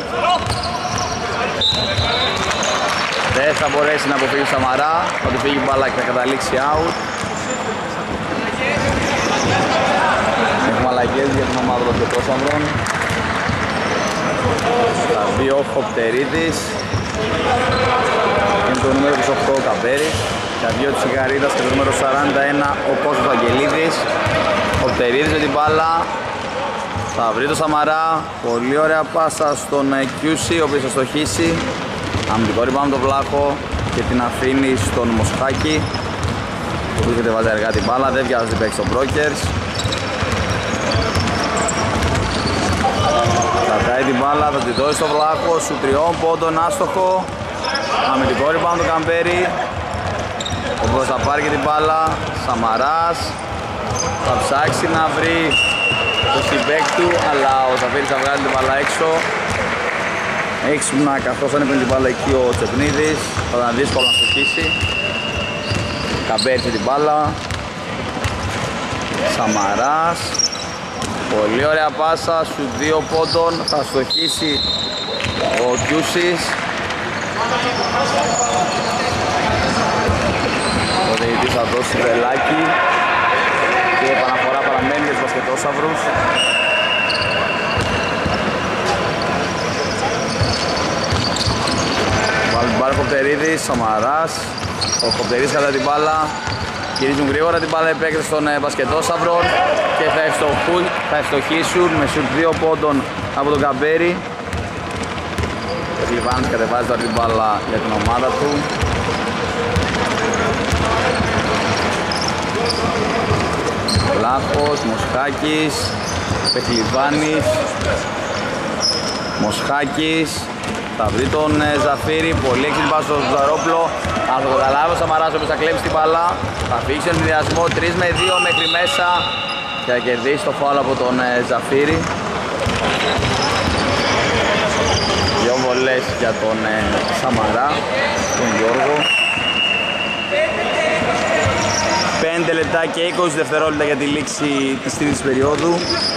Δεν θα μπορέσει να αποφύγει ο Σαμαρά, θα του φύγει μπάλα και θα καταλήξει out. Έχουμε αλλαγές για την ομάδα των Πετρόσαυρων. Θα μπει ο Χοπτερίδης. Είναι το νούμερο είκοσι οκτώ ο Καπέρης. Θα βγει ο Τσιγαρίδας και το νούμερο σαράντα ένα ο Κώστας Βαγγελίδης. Ο Χοπτερίδης με την μπάλα. Θα βρει το Σαμαρά, πολύ ωραία πάσα στον Κιούσι, ο οποίος θα στοχίσει. Αμυντικό rebound το Βλάχο και την αφήνει στον Μοσχάκη. Βρίσκεται βάζει αργά την μπάλα, δεν βγάζει την παίξει στον Brokers. Κρατάει την μπάλα, θα την δώσει στο Βλάχο, σου τριών πόντων, άστοχο. Αμυντικό rebound του Καμπέρι. Ο Μπρος θα πάρει και την μπάλα, Σαμαράς. Θα ψάξει να βρει το συμπέκ του, αλλά ο Ζαφύρης θα βγάλει την μπάλα έξω. Έξυπνα, καθώς αν έπαιρνε την μπάλα εκεί ο Τσεπνίδης, θα ήταν δύσκολο να στοχίσει. Καμπέρι την μπάλα. Σαμαράς. Πολύ ωραία πάσα, σου δύο πόντων, θα στοχίσει ο Κιούσης. Ο διαιτητής θα δώσει βελάκι και η επαναφορά παραμένει για τους μπασκετόσαυρους. Βάλει την μπάλα Κοπτερίδης, Σαμαράς. Ο Κοπτερίδης κατά την μπάλα. Γυρίζουν γρήγορα την μπάλα οι παίκτες των μπασκετόσαυρων και θα, ευστοχούν, θα ευστοχίσουν με σουτ δύο πόντων από τον Καμπέρι. Ο Κλιβάνης κατεβάζει τώρα την μπάλα για την ομάδα του. Βλάχος, Μοσχάκης, Πεχλιβάνης, Μοσχάκης. Θα βρει τον Ζαφύρη, πολύ έξυπνη πάση στο Ζαρόπλο. Αν το καταλάβει ο Σαμαράς, ο οποίος θα κλέψει την μπάλα. Θα φύγει στον ενδιασμό τρία με δύο μέχρι μέσα και θα κερδίσει το φάουλ από τον Ζαφύρη. Δύο βολές για τον Σαμαρά, τον Γιώργο. πέντε λεπτά και είκοσι δευτερόλεπτα για τη λήξη της τρίτης περίοδου.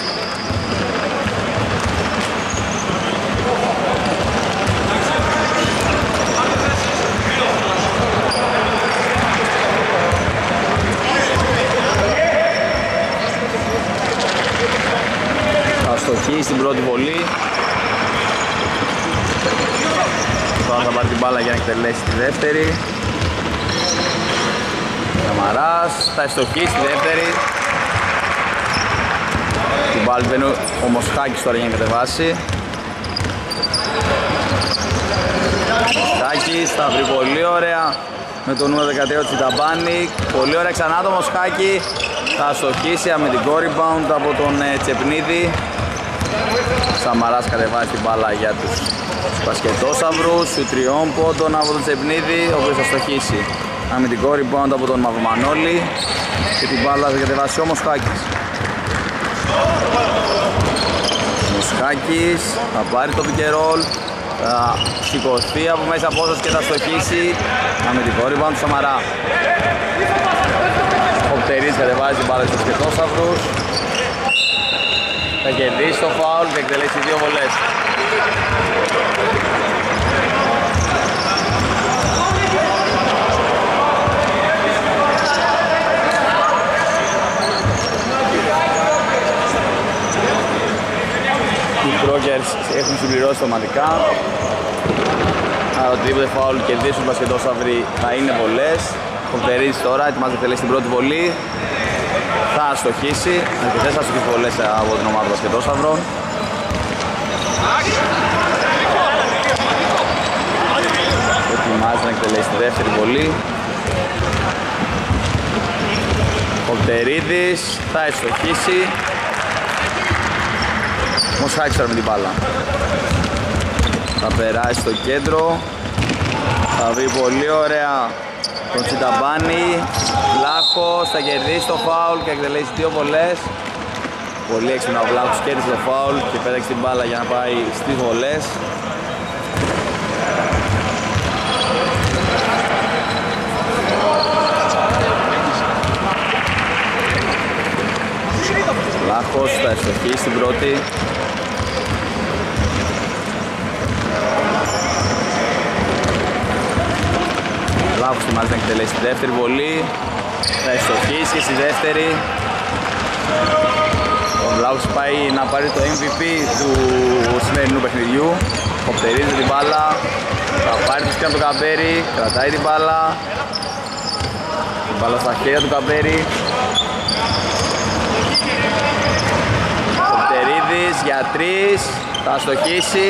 Στοχή στην πρώτη βολή. Τώρα θα πάρει την μπάλα για να εκτελέσει τη δεύτερη. Καμαράς, θα στοχή στη δεύτερη. Την μπάλα μπαίνει ο Μοσχάκης τώρα για να κατεβάσει. Μοσχάκης θα βρει πολύ ωραία με το νούμερο δεκατρία του Τσιταμπάνη. Πολύ ωραία ξανά το Μοσχάκη. Θα στοχίσει αμυντικό rebound από τον Τσεπνίδη. Σαμαράς κατεβάζει την μπάλα για τους μπασκετόσαυρους. Σου τριών πόντων από τον Τσεπνίδη, ο οποίος θα στοχίσει. Αμυντικό rebound από τον Μαυρομανόλη και την μπάλα θα κατεβάσει ο Μοσχάκης. Μοσχάκης θα πάρει το pick and roll, θα σηκωθεί από μέσα απόσταση και θα στοχίσει. Αμυντικό rebound του Σαμαρά. Ο Πτερής κατεβάζει την μπάλα στους μπασκετόσαυρους. Θα κερδίσει το φάουλ και εκτελέσει δύο βολές. Οι Brokers έχουν συμπληρώσει τοματικά. Άρα οτιδήποτε φάουλ κερδίσουν οι μπασκετόσαυροι θα είναι βολές. Ο Πτερής τώρα ετοιμάζεται να εκτελέσει την πρώτη βολή. Θα αστοχίσει, αρκετές αστοχές βολές από την ομάδα των μπασκετόσαυρων. Ετοιμάζεται να εκτελέσει τη δεύτερη βολή. Ο Πτερίδης θα αστοχίσει. Μοσχάκης τώρα με την μπάλα. Θα περάσει στο κέντρο. Θα βρει πολύ ωραία τον Τσιταμπάνη. Βλάχος θα κερδίσει το φάουλ και εκτελέσει δύο βολές. Πολύ έξυπνα ο Βλάχος κέρδισε το φάουλ και πέταξε την μπάλα για να πάει στις βολές. Βλάχος θα ευστοχίσει στην πρώτη. Βλάχος ετοιμάζεται να εκτελέσει τη δεύτερη βολή. Θα ευστοχίσει και στη δεύτερη. Ο Βλάχος πάει να πάρει το εμ βι πι του σημερινού παιχνιδιού. Κοπτερίζει την μπάλα. Θα πάρει τη σκήνα του Καμπέρι. Κρατάει την μπάλα. Την μπάλα στα χέρια του Καμπέρι. Κοπτερίδης για τρεις. Θα στοχίσει.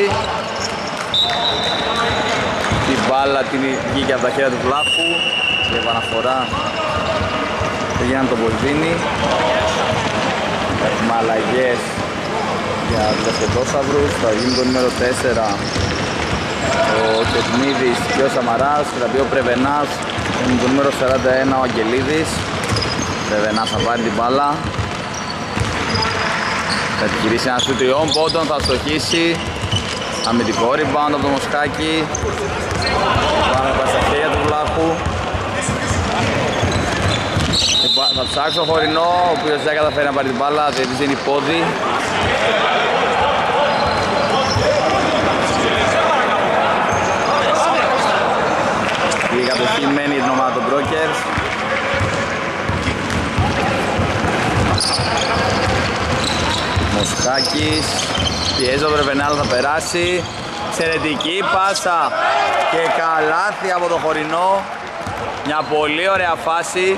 Την μπάλα την βγήκε από τα χέρια του Βλάχου. Και επαναφορά Πήγαιναν τον Πολδίνη. Έχουμε αλλαγές για τους μπασκετόσαυρους. Θα γίνει το νούμερο τέσσερα ο Κετμίδης και ο Σαμαράς, και θα μπει ο Πρεβενάς με το νούμερο σαράντα ένα ο Αγγελίδης. Πρεβενάς θα πάρει την μπάλα, θα επιχειρήσει ένα σου τριών πόντων, θα στοχίσει. Αμυντικό rebound από το Μοσχάκη. Πάμε πάει στα χέρια του Βλάχου. Θα ψάξει ο Χωρινό, ο οποίος δεν καταφέρει να πάρει την μπάλα, διότι δίνει πόδι. Η κατοχή μένει την ομάδα των Brokers. Μοσχάκης, πιέζει ο Βρεβενάλ, θα περάσει. Εξαιρετική πάσα και καλάθι από το Χωρινό. Μια πολύ ωραία φάση.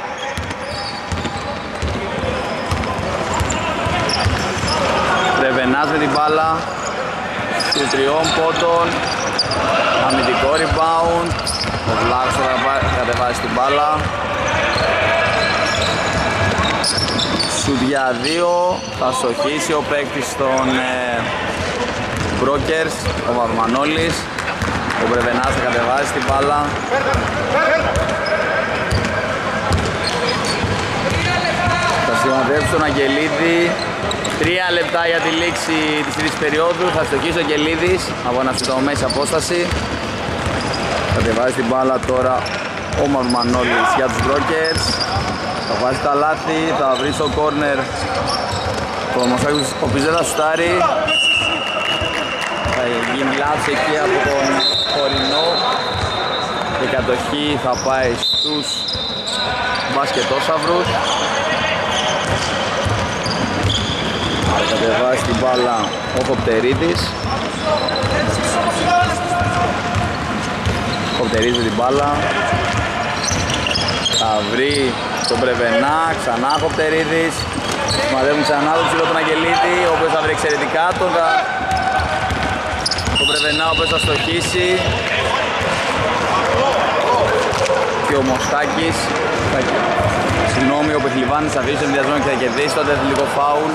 Βρεβενάς με την μπάλα του τριών πόντων. Αμυντικό rebound. Ο Βλάχος θα κατεβάσει την μπάλα. Σουτ για δύο. Θα στοχίσει ο παίκτης των ε, Brokers, ο Μαρμανόλης. Ο Βρεβενάς θα κατεβάσει την μπάλα. Θα συμμετεύσει τον Αγγελίδη. Τρία λεπτά για τη λήξη της τρίτης περίοδου. Θα στοχίσει ο Αγγελίδης από ένα μέση απόσταση. Κατεβάζει την μπάλα τώρα ο Μαρμανόλης για τους Brokers. Θα βάζει τα λάθη, θα βρει στο κόρνερ το Μοσάκης, ο οποίος δεν θα σουτάρει. Θα γίνει λάθος εκεί από τον Χωρινό. Η κατοχή θα πάει στους μπασκετόσαυρους. Θα κατεβάσει την μπάλα ο Κοπτερίδης. Κοπτερίζει την μπάλα. Θα βρει τον Πρεβενά, ξανά Κοπτερίδης. Μαζεύουν ξανά τον ψηλό τον Αγγελίδη, ο οποίος θα βρει εξαιρετικά τον, τον Πρεβενά, ο οποίος θα στοχίσει. Και ο Μοστάκης, συγγνώμη, ο Πεχλιβάνης θα βρει στον ενδιασμό και θα κερδίσει το αντεθλικό φάουλ.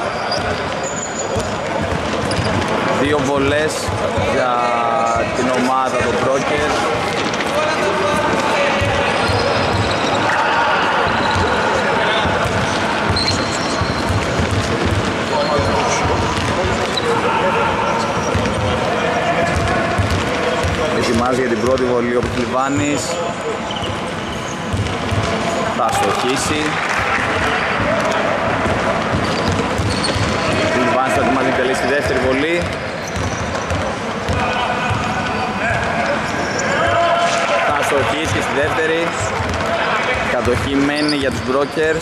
Δύο βολές για την ομάδα των Brokers. Ετοιμάζει για την πρώτη βολή ο Πεχλιβάνης. Θα στοχίσει. Ο Πεχλιβάνης θα ετοιμάζει να τελέσει τη δεύτερη βολή. Στοχής και στη δεύτερη. Κατοχή μένει για τους Brokers.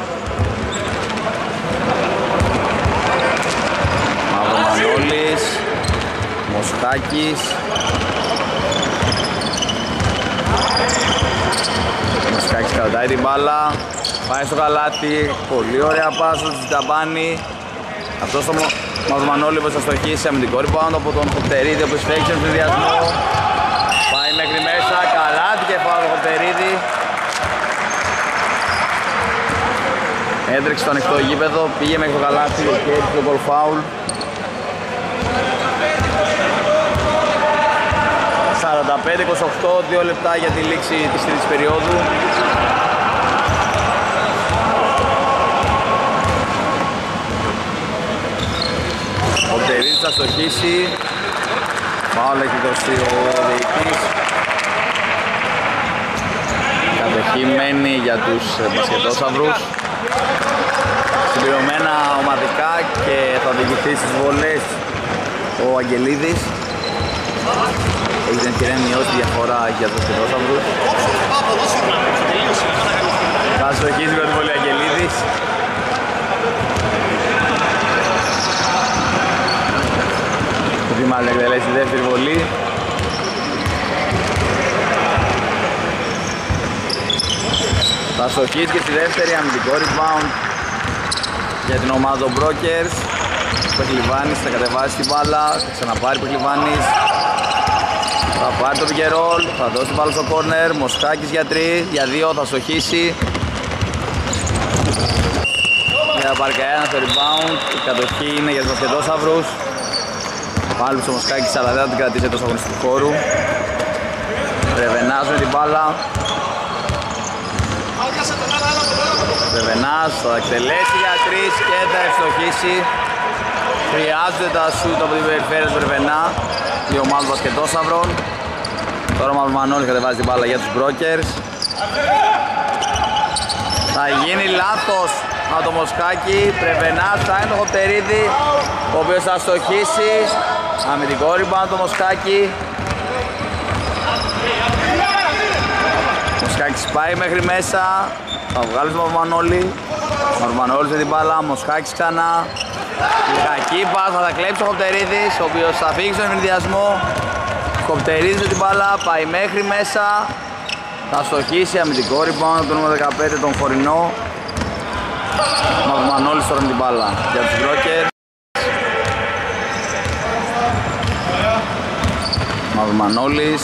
Μαυρομανόλης, Μοσχάκης. Μοσχάκης κρατάει την μπάλα, πάει στο καλάθι, πολύ ωραία πάσα του Τζαμπάνη. Αυτός το Μαυρομανόλη που θα στοχίσει αμυντικό rebound από τον Κοπτερίδη, ο οποίος φέγει στον συνδυασμό. Πάει μέχρι μέσα, καλάθι και φάουλ το Κοπτερίδη. Έτρεξε στο ανοιχτό γήπεδο, πήγε μέχρι το καλάθι και έτσι το goal foul. σαράντα πέντε είκοσι οκτώ, δύο λεπτά για τη λήξη της τρίτης περίοδου. Ο Κοπτερίδης θα στοχίσει. Φάουλ έχει δώσει ο διαιτητής. Κατοχή μένει για τους μπασκετόσαυρους. Συμπληρωμένα ομαδικά και θα οδηγηθεί στις βολές ο Αγγελίδης. Έχει την ευκαιρία να μειώσει τη διαφορά για τους μπασκετόσαυρους. Θα στοχίσει με την βολή Αγγελίδης. Ετοιμάζει να εκτελέσει τη δεύτερη βολή. Θα στοχίσει και στη δεύτερη, αμυντικό rebound για την ομάδα των Brokers. Ο Πεχλιβάνης θα κατεβάσει την μπάλα, θα ξαναπάρει ο Πεχλιβάνης. Θα πάρει το pick and roll, θα δώσει την μπάλα στο corner. Μοσχάκης για τρία, για δύο θα στοχίσει. Για Παρκαένα στο rebound, η κατοχή είναι για τους μπασκετόσαυρους. Πάλι ο Μοσκάκης αλλά δεν θα την κρατήσει τόσο αγωνιστικού χώρου. Ρεβενάς με την μπάλα. Ρεβενάς θα εκτελέσει για τρεις και θα ευστοχίσει. Χρειάζονται τα σούτ από την περιφέρεια του Ρεβενά, η ομάδα των μπασκετόσαυρων. Τώρα ο Μαυρομανόλης κατεβάζει την μπάλα για τους Brokers. Θα γίνει λάθος από το Μοσκάκι. Πρεβενάς θα είναι το Χοπτερίδη, ο οποίος θα στοχίσει. Αμυντικό rebound το Μοσκάκι. Μοσκάκης πάει μέχρι μέσα. Θα βγάλει τον Μαυρομανόλη. Μαυρομανόλης με την μπάλα, Μοσκάκης ξανά. Κακή πάσα, θα κλέψει ο Χοπτερίδης, ο οποίος θα φύγει στον ευνηδιασμό. Χοπτερίδης με την μπάλα, πάει μέχρι μέσα. Θα στοχίσει αμυντικό rebound από το νούμερο δεκαπέντε, τον Χωρινό. Μαυρομανόλης τώρα με την μπάλα για τους Brokers. Μαυρομανόλης.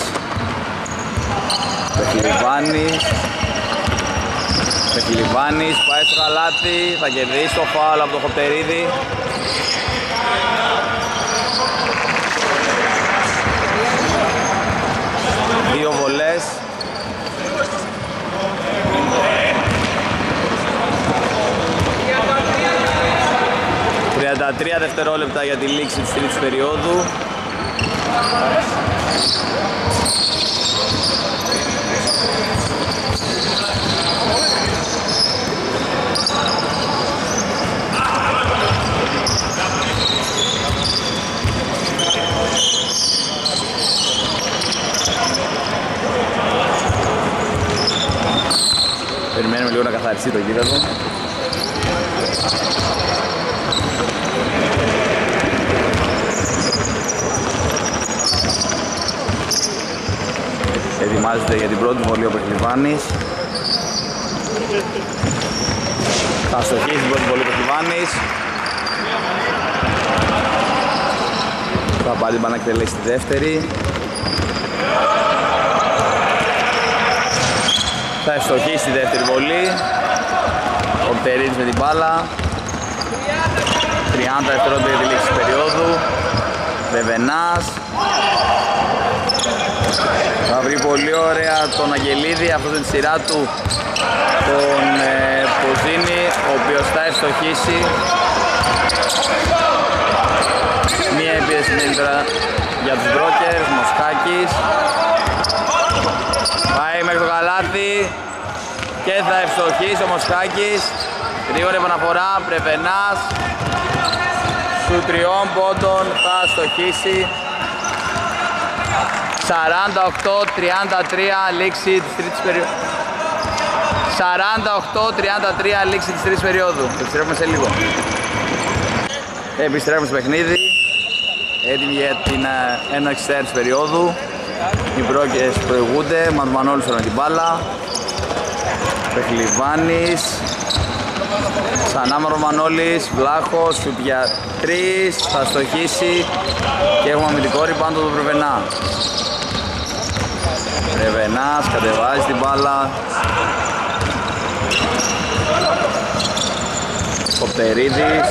Πεχλιβάνης. Πεχλιβάνης πάει στο καλάθι, θα κερδίσει το φάουλ από το Χοπτερίδη. Δύο βολές. τριάντα τρία δευτερόλεπτα για τη λήξη της τρίτης περίοδου. Περιμένουμε λίγο να καθαριστεί το γήπεδο. Ετοιμάζεται για την πρώτη βολή ο Πεχλιβάνης. Θα στοχίσει την πρώτη βολή ο Πεχλιβάνης. Θα πάλι την να εκτελέσει τη δεύτερη. Θα ευστοχίσει τη δεύτερη βολή. Ο Πτερίδης με την μπάλα. τριάντα δευτερόλεπτα για τη λήξη της περίοδου. Βεβενάς. Θα βρει πολύ ωραία τον Αγγελίδη, αυτό την σειρά του τον ε, Ποζίνη, ο οποίος θα ευστοχίσει. Μία επίθεση τώρα για τους Brokers, Μοσκάκης. Πάει μέχρι το καλάθι και θα ευστοχίσει ο Μοσκάκης. Γρήγορη επαναφορά, Πρεβενάς. Σου τριών πόντων θα στοχίσει. σαράντα οκτώ τριάντα τρία λήξη της τρίτης περίοδου. σαράντα οκτώ τριάντα τρία λήξη της τρίτης περίοδου. Επιστρέφουμε σε λίγο. Επιστρέφουμε στο παιχνίδι. Έτοιμοι για την έναρξη της τέταρτης περίοδου. Οι Brokers προηγούνται. Μαυρομανόλης τώρα με την μπάλα. Πεχλιβάνης. Ξανά Μαυρομανόλης. Βλάχος. Σουτ για τρεις. Θα στοχίσει. Και έχουμε αμυντικό rebound του Πρεβενά. Ρεβενάς κατεβάζει την μπάλα. Κοπτερίδης.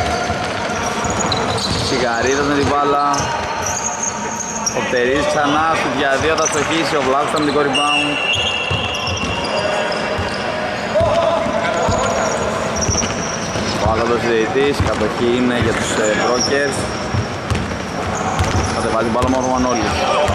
Σιγαρίδας με την μπάλα. Κοπτερίδης ξανά, στο δια δύο θα στοχίσει ο Βλάχος στο αμυντικό rebound. Ο άλλος διαιτητής, η κατοχή είναι για τους Brokers. Κατεβάζει την μπάλα μόνο Μανώλης.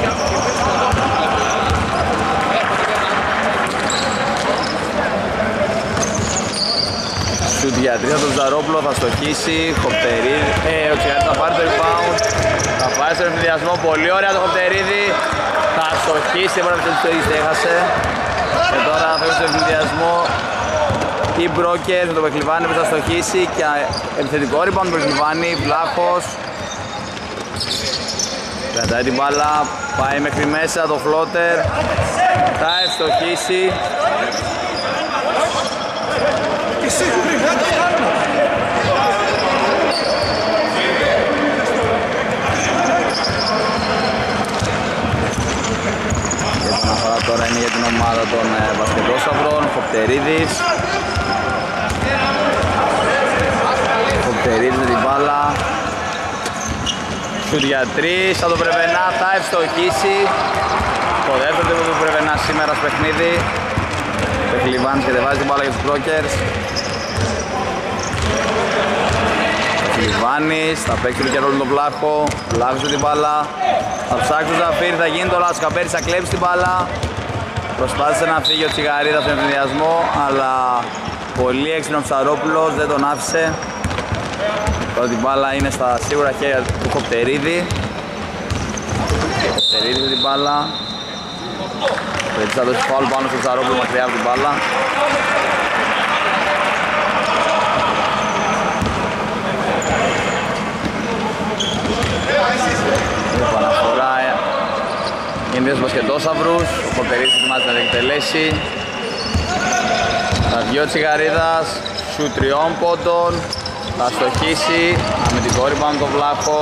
Σουτ για τρία τον Ζαρόπουλο, θα στοχίσει, Χοπτερίδη, ε, ο Τσιγαρίδης θα πάρει το rebound, θα πάει στον ευνηδιασμό, πολύ ωραία το Χοπτερίδη, θα στοχίσει, δεν μπορεί να το έχασε και τώρα θα φεύγει στον ευνηδιασμό οι Brokers με τον Πεχλιβάνη που θα στοχίσει και επιθετικό rebound του Πεχλιβάνη, Βλάχος, κρατάει την μπάλα, πάει μέχρι μέσα το φλότερ, θα ευστοχίσει. Η επαναφορά τώρα είναι για την ομάδα των μπασκετόσαυρων, Χοπτερίδης. Τερίδης με την μπάλα. Σουτ για τρεις, θα το Πρεβενά, θα ευστοχίσει. Το δεύτερο τύπο του Πρεβενά σήμερα στο παιχνίδι. Πεχλιβάνης κατεβάζει την μπάλα για τους Brokers. Πεχλιβάνης, θα παίξει και ρόλο τον Βλάχο. Βλάχος με την μπάλα. Θα ψάξει το Ζαφίρι, θα γίνει το λάθος. Καπέρης θα κλέψει την μπάλα. Προσπάθησε να φύγει ο Τσιγαρίδας στον ευθυνδιασμό, αλλά πολύ έξυπνο Ψαρόπουλος, δεν τον άφησε. Τώρα την μπάλα είναι στα σίγουρα χέρια του Κοπτερίδη. Κοπτερίδη με την μπάλα. Έτσι θα δώσει φάουλ πάνω στο Ψαρόπουλο μακριά από την μπάλα. Επαναφορά είναι δύο μπασκετόσαυρους. Ο Κοπτερίδης ετοιμάζεται να εκτελέσει. Τα δυο Τσιγαρίδας, σου τριών πόντων. Θα στοχίσει, αμυντικό rebound το Βλάχο.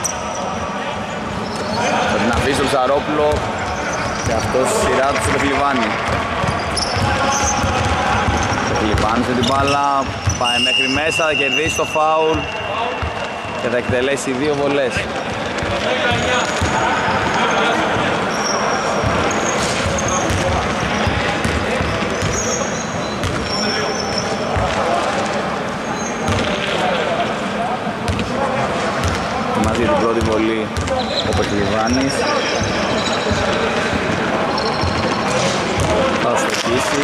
Θα την αφήσει τον Ψαρόπουλο. Και αυτός στη σειρά του στο Πεχλιβάνη. Πεχλιβάνης με την μπάλα, πάει μέχρι μέσα, θα κερδίσει το φάουλ και θα εκτελέσει δύο βολές. Μαζί την πρώτη βολή ο Πεχλιβάνης. Θα στοχίσει.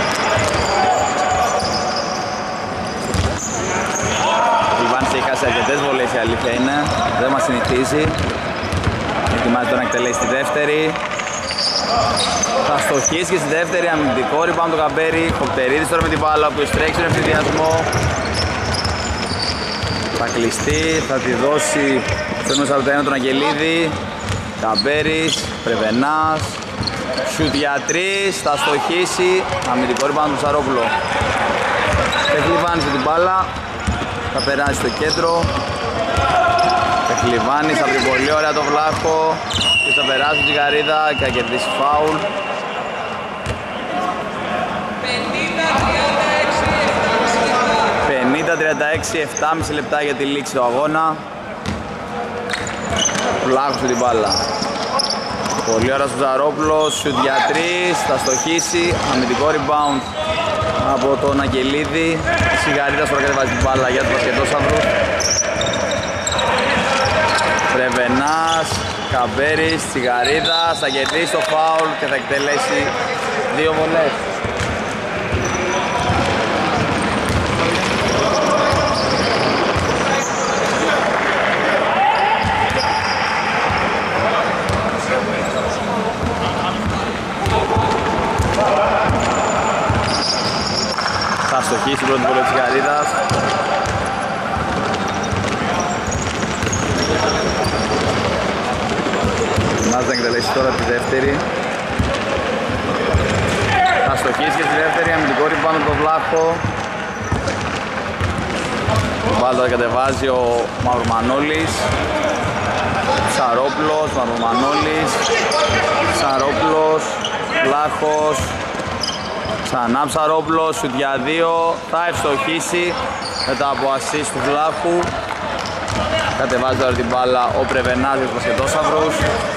Ο Πεχλιβάνης έχει χάσει αρκετές βολές, η αλήθεια είναι. Δεν μας συνηθίζει. Ετοιμάζεται να εκτελέσει τη δεύτερη. Θα στοχίσει και στη δεύτερη, αμυντικό rebound το Καμπέρι. Κοπτερίδης τώρα με την μπάλα, ο οποίος τρέχει στον ευθυνδιασμό. Θα κλειστεί, θα τη δώσει στο σαράντα ένα τον Αγγελίδη. Καμπέρης, Πρεβενάς. Σουτ για τρεις, θα στοχίσει. Αμυντικό rebound του Ψαρόπουλο. Πεχλιβάνης με την μπάλα. Θα περάσει στο κέντρο. Πεχλιβάνης θα βρει πολύ ωραία το Βλάχο. Και θα περάσει την Τσιγαρίδα και θα κερδίσει φάουλ. πενήντα τριάντα έξι, επτά και μισό λεπτά για τη λήξη του αγώνα. Βλάχος με την μπάλα. Πολύ ωραία στο Ζαρόπουλο, σουτ για τρεις, θα στοχίσει, αμυντικό rebound από τον Αγγελίδη. Τσιγαρίδας τώρα κατεβάζει την μπάλα για τους μπασκετόσαυρους. Πρεβενάς, Καμπέρης, Τσιγαρίδας, θα κερδίσει το φάουλ και θα εκτελέσει δύο βολές. Θα στοχίσει την πρώτη βολή της Τσιγαρίδας. Ετοιμάζεται να εκτελέσει τώρα τη δεύτερη. Θα στοχίσει και τη δεύτερη, αμυντικό rebound από τον Βλάχο. Την μπάλα κατεβάζει ο Μαυρομανόλης. Ψαρόπουλος, Μαυρομανόλης. Ψαρόπουλος, Βλάχος. Ξανά Ψαρόπουλος, σουτ για δύο, θα ευστοχίσει μετά από ασίστ του Βλάχου. Κατεβάζει τώρα την μπάλα ο Πρεβενάς για τους μπασκετόσαυρους.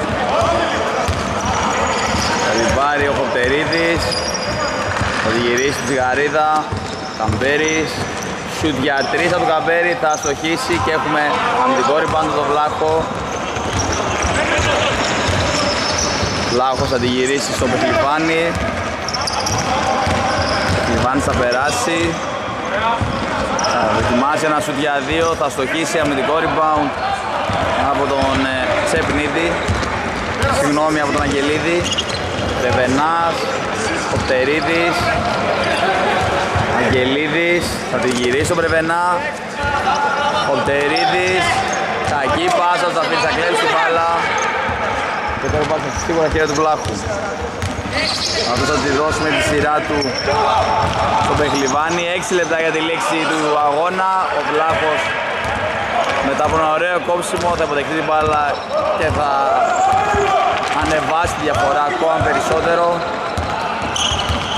Θα την πάρει ο Κοπτερίδης. Θα τη γυρίσει την Τσιγαρίδα. Καμπέρης. Σουτ για τρεις από τον Καμπέρη, θα αστοχίσει και έχουμε αμυντικό rebound το Βλάχο. Βλάχος θα τη γυρίσει στο Πεχλιβάνη. Πεχλιβάνης θα περάσει. Θα δοκιμάσει ένα σουτ για δύο, θα στοχίσει, αμυντικό rebound από τον ε, Τσεπνίδη. Συγγνώμη, από τον Αγγελίδη. Πρεβενάς, Κοπτερίδης. Αγγελίδης, θα τη γυρίσει στον Πρεβενά. Κοπτερίδης. Κακή πάσα, θα αφήσει, θα κλέψει την μπάλα. Και τώρα πάσα σίγουρα χέρια του Βλάχου. Αυτό θα τη δώσουμε τη σειρά του στον Πεχλιβάνη. έξι λεπτά για τη λήξη του αγώνα. Ο Βλάχος μετά από ένα ωραίο κόψιμο θα υποδεχτεί την μπάλα και θα ανεβάσει τη διαφορά ακόμα περισσότερο.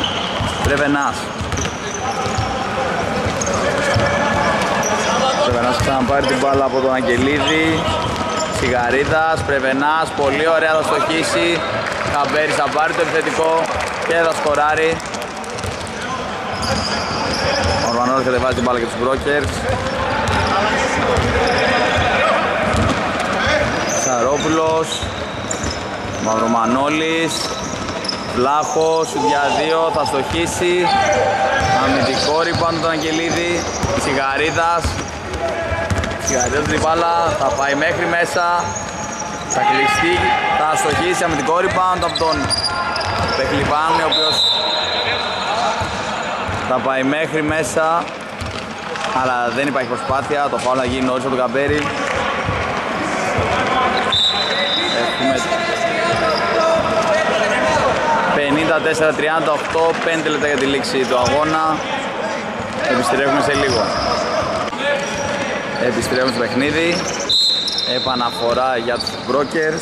Πρεβενάς. Πρεβενάς Ξαναπάρει την μπάλα από τον Αγγελίδη. Τσιγαρίδας, Πρεβενάς, πολύ ωραία θα στοχίσει. Καμπέρης θα πάρει το επιθετικό και θα σκοράρει. Ο Ορμανόλης κατεβάζει την μπάλα και τους Brokers. Σαρόπουλος, Μαυρομανόλης, Βλάχος, για δύο θα στοχίσει. Αμυντικό rebound τον Αγγελίδη. Τσιγαρίδας. Τσιγαρίδας την μπάλα, θα πάει μέχρι μέσα. Θα κλειστεί, θα στοχίσει αμυντικό rebound από τον Πεχλιβάνη, ο οποίος θα πάει μέχρι μέσα. Αλλά δεν υπάρχει προσπάθεια, το φάουλ θα γίνει νωρίς από τον Καμπέρι. Έχουμε πενήντα τέσσερα τριάντα οκτώ, πέντε λεπτά για τη λήξη του αγώνα. Επιστρέφουμε σε λίγο. Επιστρέφουμε στο παιχνίδι. Επαναφορά για τους Brokers.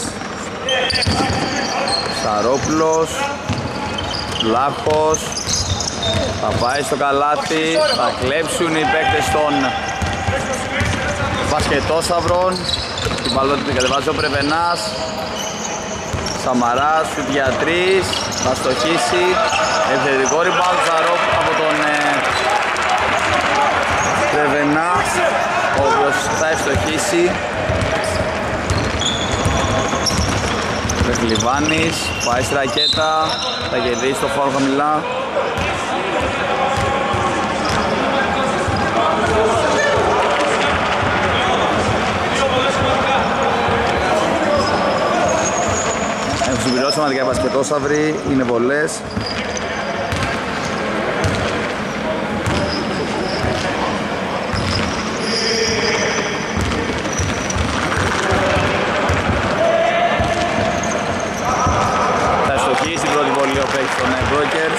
Σαρόπουλος, Λάχος, θα πάει στο καλάθι, θα κλέψουν οι παίκτες των Μπασκετόσαυρων. Την μπαλότητα την κατεβάζει ο Πρεβενάς. Σαμαράς, σουτ για τρεις, θα στοχίσει. Επιθετικό rebound από τον ε, Πρεβενά, ο οποίος θα ευστοχίσει. Πεχλιβάνης, πάει στη ρακέτα, θα κερδίσει το φάουλ χαμηλά. Έχουν συμπληρώσει σημαντικά οι μπασκετόσαυροι, είναι βολές. Στην πρώτη βολή ο παίκτης των Brokers.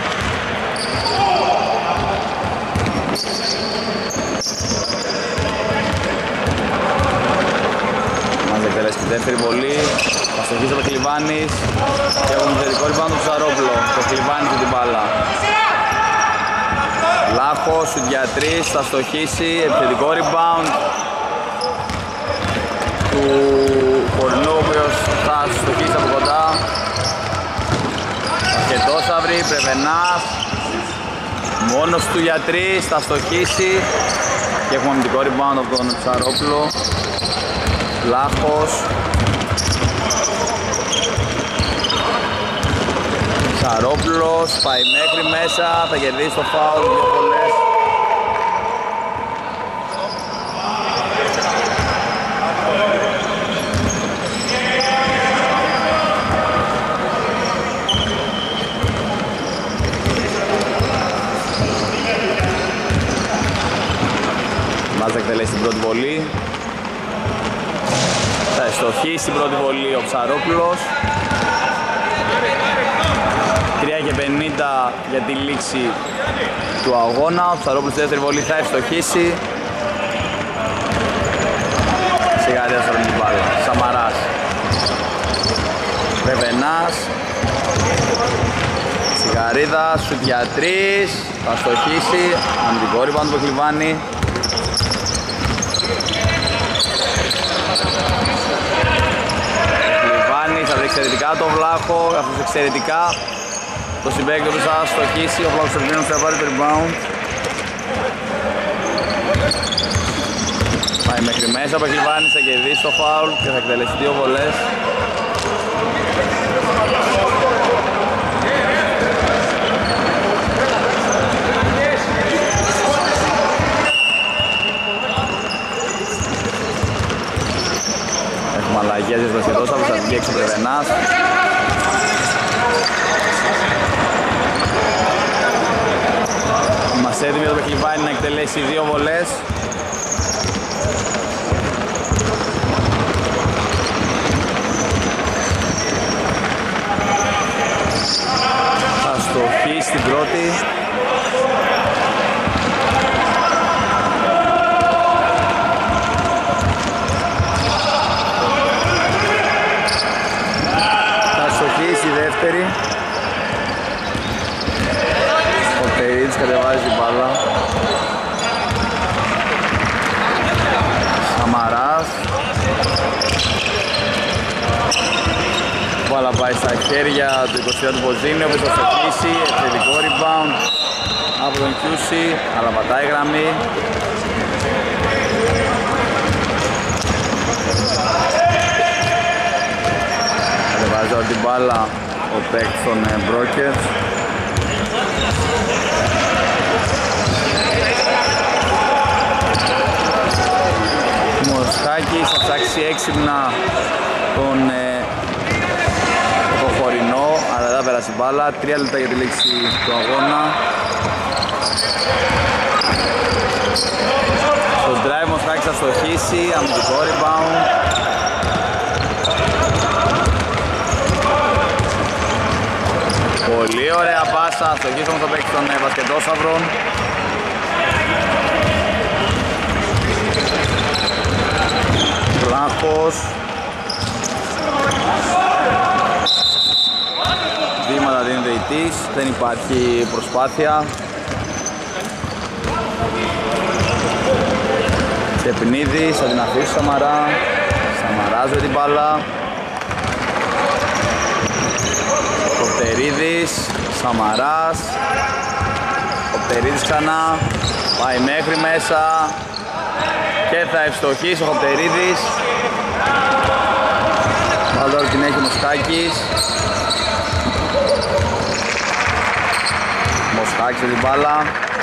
Μας εκτελέσει τη δεύτερη βολή. Θα στοχίσει ο Πεχλιβάνης και έχουμε θετικό rebound του Ψαρόπουλο. Το Πεχλιβάνης με την μπάλα. Λάχος, σουτ για τρεις, θα στοχίσει. Επιθετικό rebound του Κορνού, ο οποίος θα στοχίσει από κοντά. Μπασκετόσαυροι, Πρεβενάς, μόνος του για τρεις, θα στοχίσει και έχουμε αμυντικό rebound από τον Ψαρόπουλο. Λάχος, Ψαρόπουλος, πάει μέχρι μέσα, θα κερδίσει το φάουλ, δύο βολές. Θα εκτελέσει την πρώτη βολή. Θα ευστοχίσει την πρώτη βολή ο Ψαρόπουλος. τρία και πενήντα για τη λήξη του αγώνα. Ο Ψαρόπουλος στη δεύτερη βολή θα ευστοχίσει. Σιγαρία στο την μπάλα. Σαμαράς. Πρεβενάς. Σιγαρίδα, σουτ για τρεις. Θα στοχίσει. Αμυντικό rebound του Πεχλιβάνη. Λιβάνης, θα δει εξαιρετικά τον Βλάχο, αυτός εξαιρετικά το συμπέκτο του θα στοχίσει, ο Βλάχος Σερβίνος θα πάρει το rebound. Πάει μέχρι μέσα, ο Πεχλιβάνης θα κερδίσει το φάουλ και θα εκτελέσει δύο βολές. Αλλαγές για τους μπασκετόσαυρους, θα βγει έξω ο Πρεβενάς. Είμαστε έτοιμοι το Πεχλιβάνη να εκτελέσει δύο βολές. Θα στοχίσει την πρώτη. Η δεύτερη. Ο Τερίτς κατεβάζει την μπάλα. πάει στα χέρια του είκοσι τρία του Ποζίνη, ο οποίος θα στοχίσει, επιθετικό rebound από τον Κιούσι, αλλά πατάει γραμμή. Κατεβάζει όλη την μπάλα ο παίκτης των Brokers. Μοσχάκης θα ψάξει έξυπνα τον ε, το χωρινό, αλλά δεν θα περάσει μπάλα. Τρία λεπτά για τη λήξη του αγώνα. Στο drive Μοσχάκης θα στοχίσει, αμυντικό rebound. Πολύ ωραία πάσα, στοχίσει όμως το παίκτη των ε, μπασκετόσαυρων. Βλάχος. Βήματα δίνει δεητής, δεν υπάρχει προσπάθεια. Τσεπνίδης, θα την αφήσει Σαμαρά. Σαμαράς με την μπάλα. Κοπτερίδης, Σαμαράς. Κοπτερίδης ξανά, πάει μέχρι μέσα και θα ευστοχίσει ο Κοπτερίδης. Πάλι την έχει ο Μοσχάκης. Μοσχάκης με την μπάλα.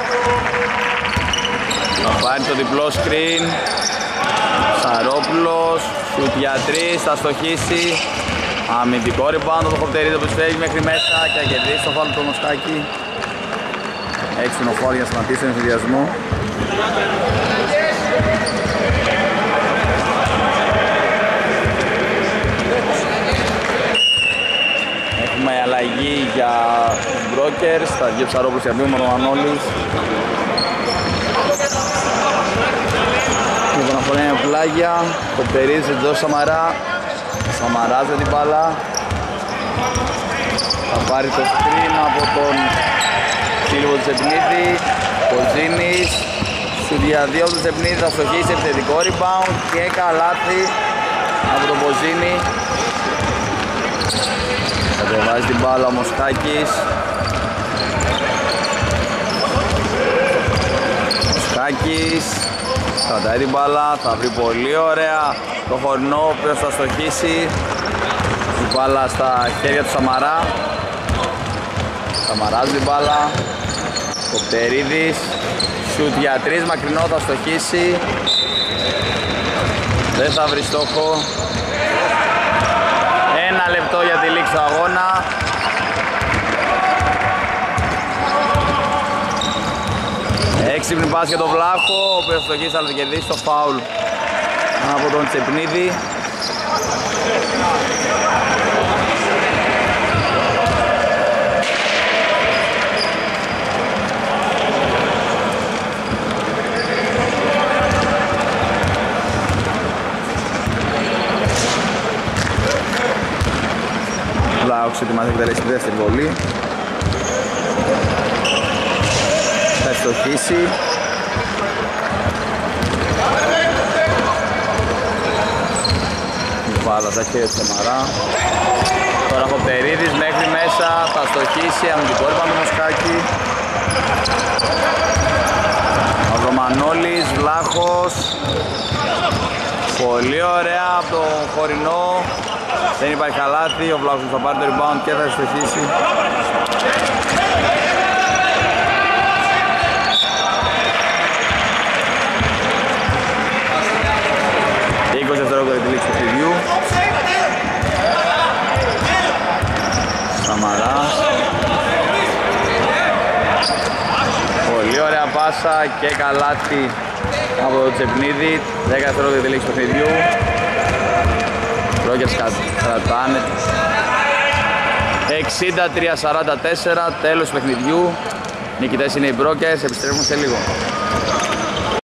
Θα πάρει το διπλό screen. Σαρόπουλος, σουτ για τρεις, θα στοχίσει. Αμυντικό rebound από το Κοπτερίδη που φεύγει μέχρι μέσα και θα κερδίσει το φάουλ του Μοσχάκη. Έξυπνο φάουλ για να σταματήσει τον συνδυασμό. Έχουμε αλλαγή για τους Brokers, θα βγει ο Ψαρόπουλος για δύο, ο Μανώλης. Λοιπόν, αυτό είναι πλάγια, Κοπτερίδης εντός Σαμαρά. Σαμαράς με την μπάλα. Θα πάρει το screen από τον Φίλιππο Τσεπνίδη. Ποζίνης. Σου δια δύο του Τσεπνίδη θα στοχίσει επιθετικό rebound και καλάθι από τον Ποζίνη. Κατεβάζει την μπάλα ο Μοσχάκης. Μοσχάκης κρατάει την μπάλα, θα βρει πολύ ωραία το χορνό, ο οποίος θα στοχίσει. Την μπάλα στα χέρια του Σαμαρά. Σαμαράς την μπάλα. Κοπτερίδης. Σουτ για τρεις, μακρινό, θα στοχίσει. Δεν θα βρει στόχο. Ένα λεπτό για τη λήξη του αγώνα. Έξυπνη πάση για τον Βλάχο, ο οποίος στοχίσει αλλά θα κερδίσει το φάουλ από τον Τσεπνίδη. Βλάχος ετοιμάζει να εκτελέσει τη δεύτερη βολή. Θα στοχίσει. Μπάλα στα χέρια του Σαμαρά. Τώρα Κοπτερίδης μέχρι μέσα, θα στοχίσει, αμυντικό rebound του Μοσχάκη. Μαυρομανόλης, Βλάχος. Πολύ ωραία από το χωρινό. Δεν υπάρχει καλάθι, ο Βλάχος θα πάρει το rebound και θα στοχίσει. είκοσι δευτερόλεπτα για τη λήξη του παιχνιδιού. Σαμαράς. Πολύ ωραία πάσα και καλάθι από το Τσεπνίδη. δέκα δευτερόλεπτα για τη λήξη του παιχνιδιού. Brokers κρατάνε. εξήντα τρία σαράντα τέσσερα, τέλος του παιχνιδιού. Νικητές είναι οι Brokers, επιστρέφουμε σε λίγο.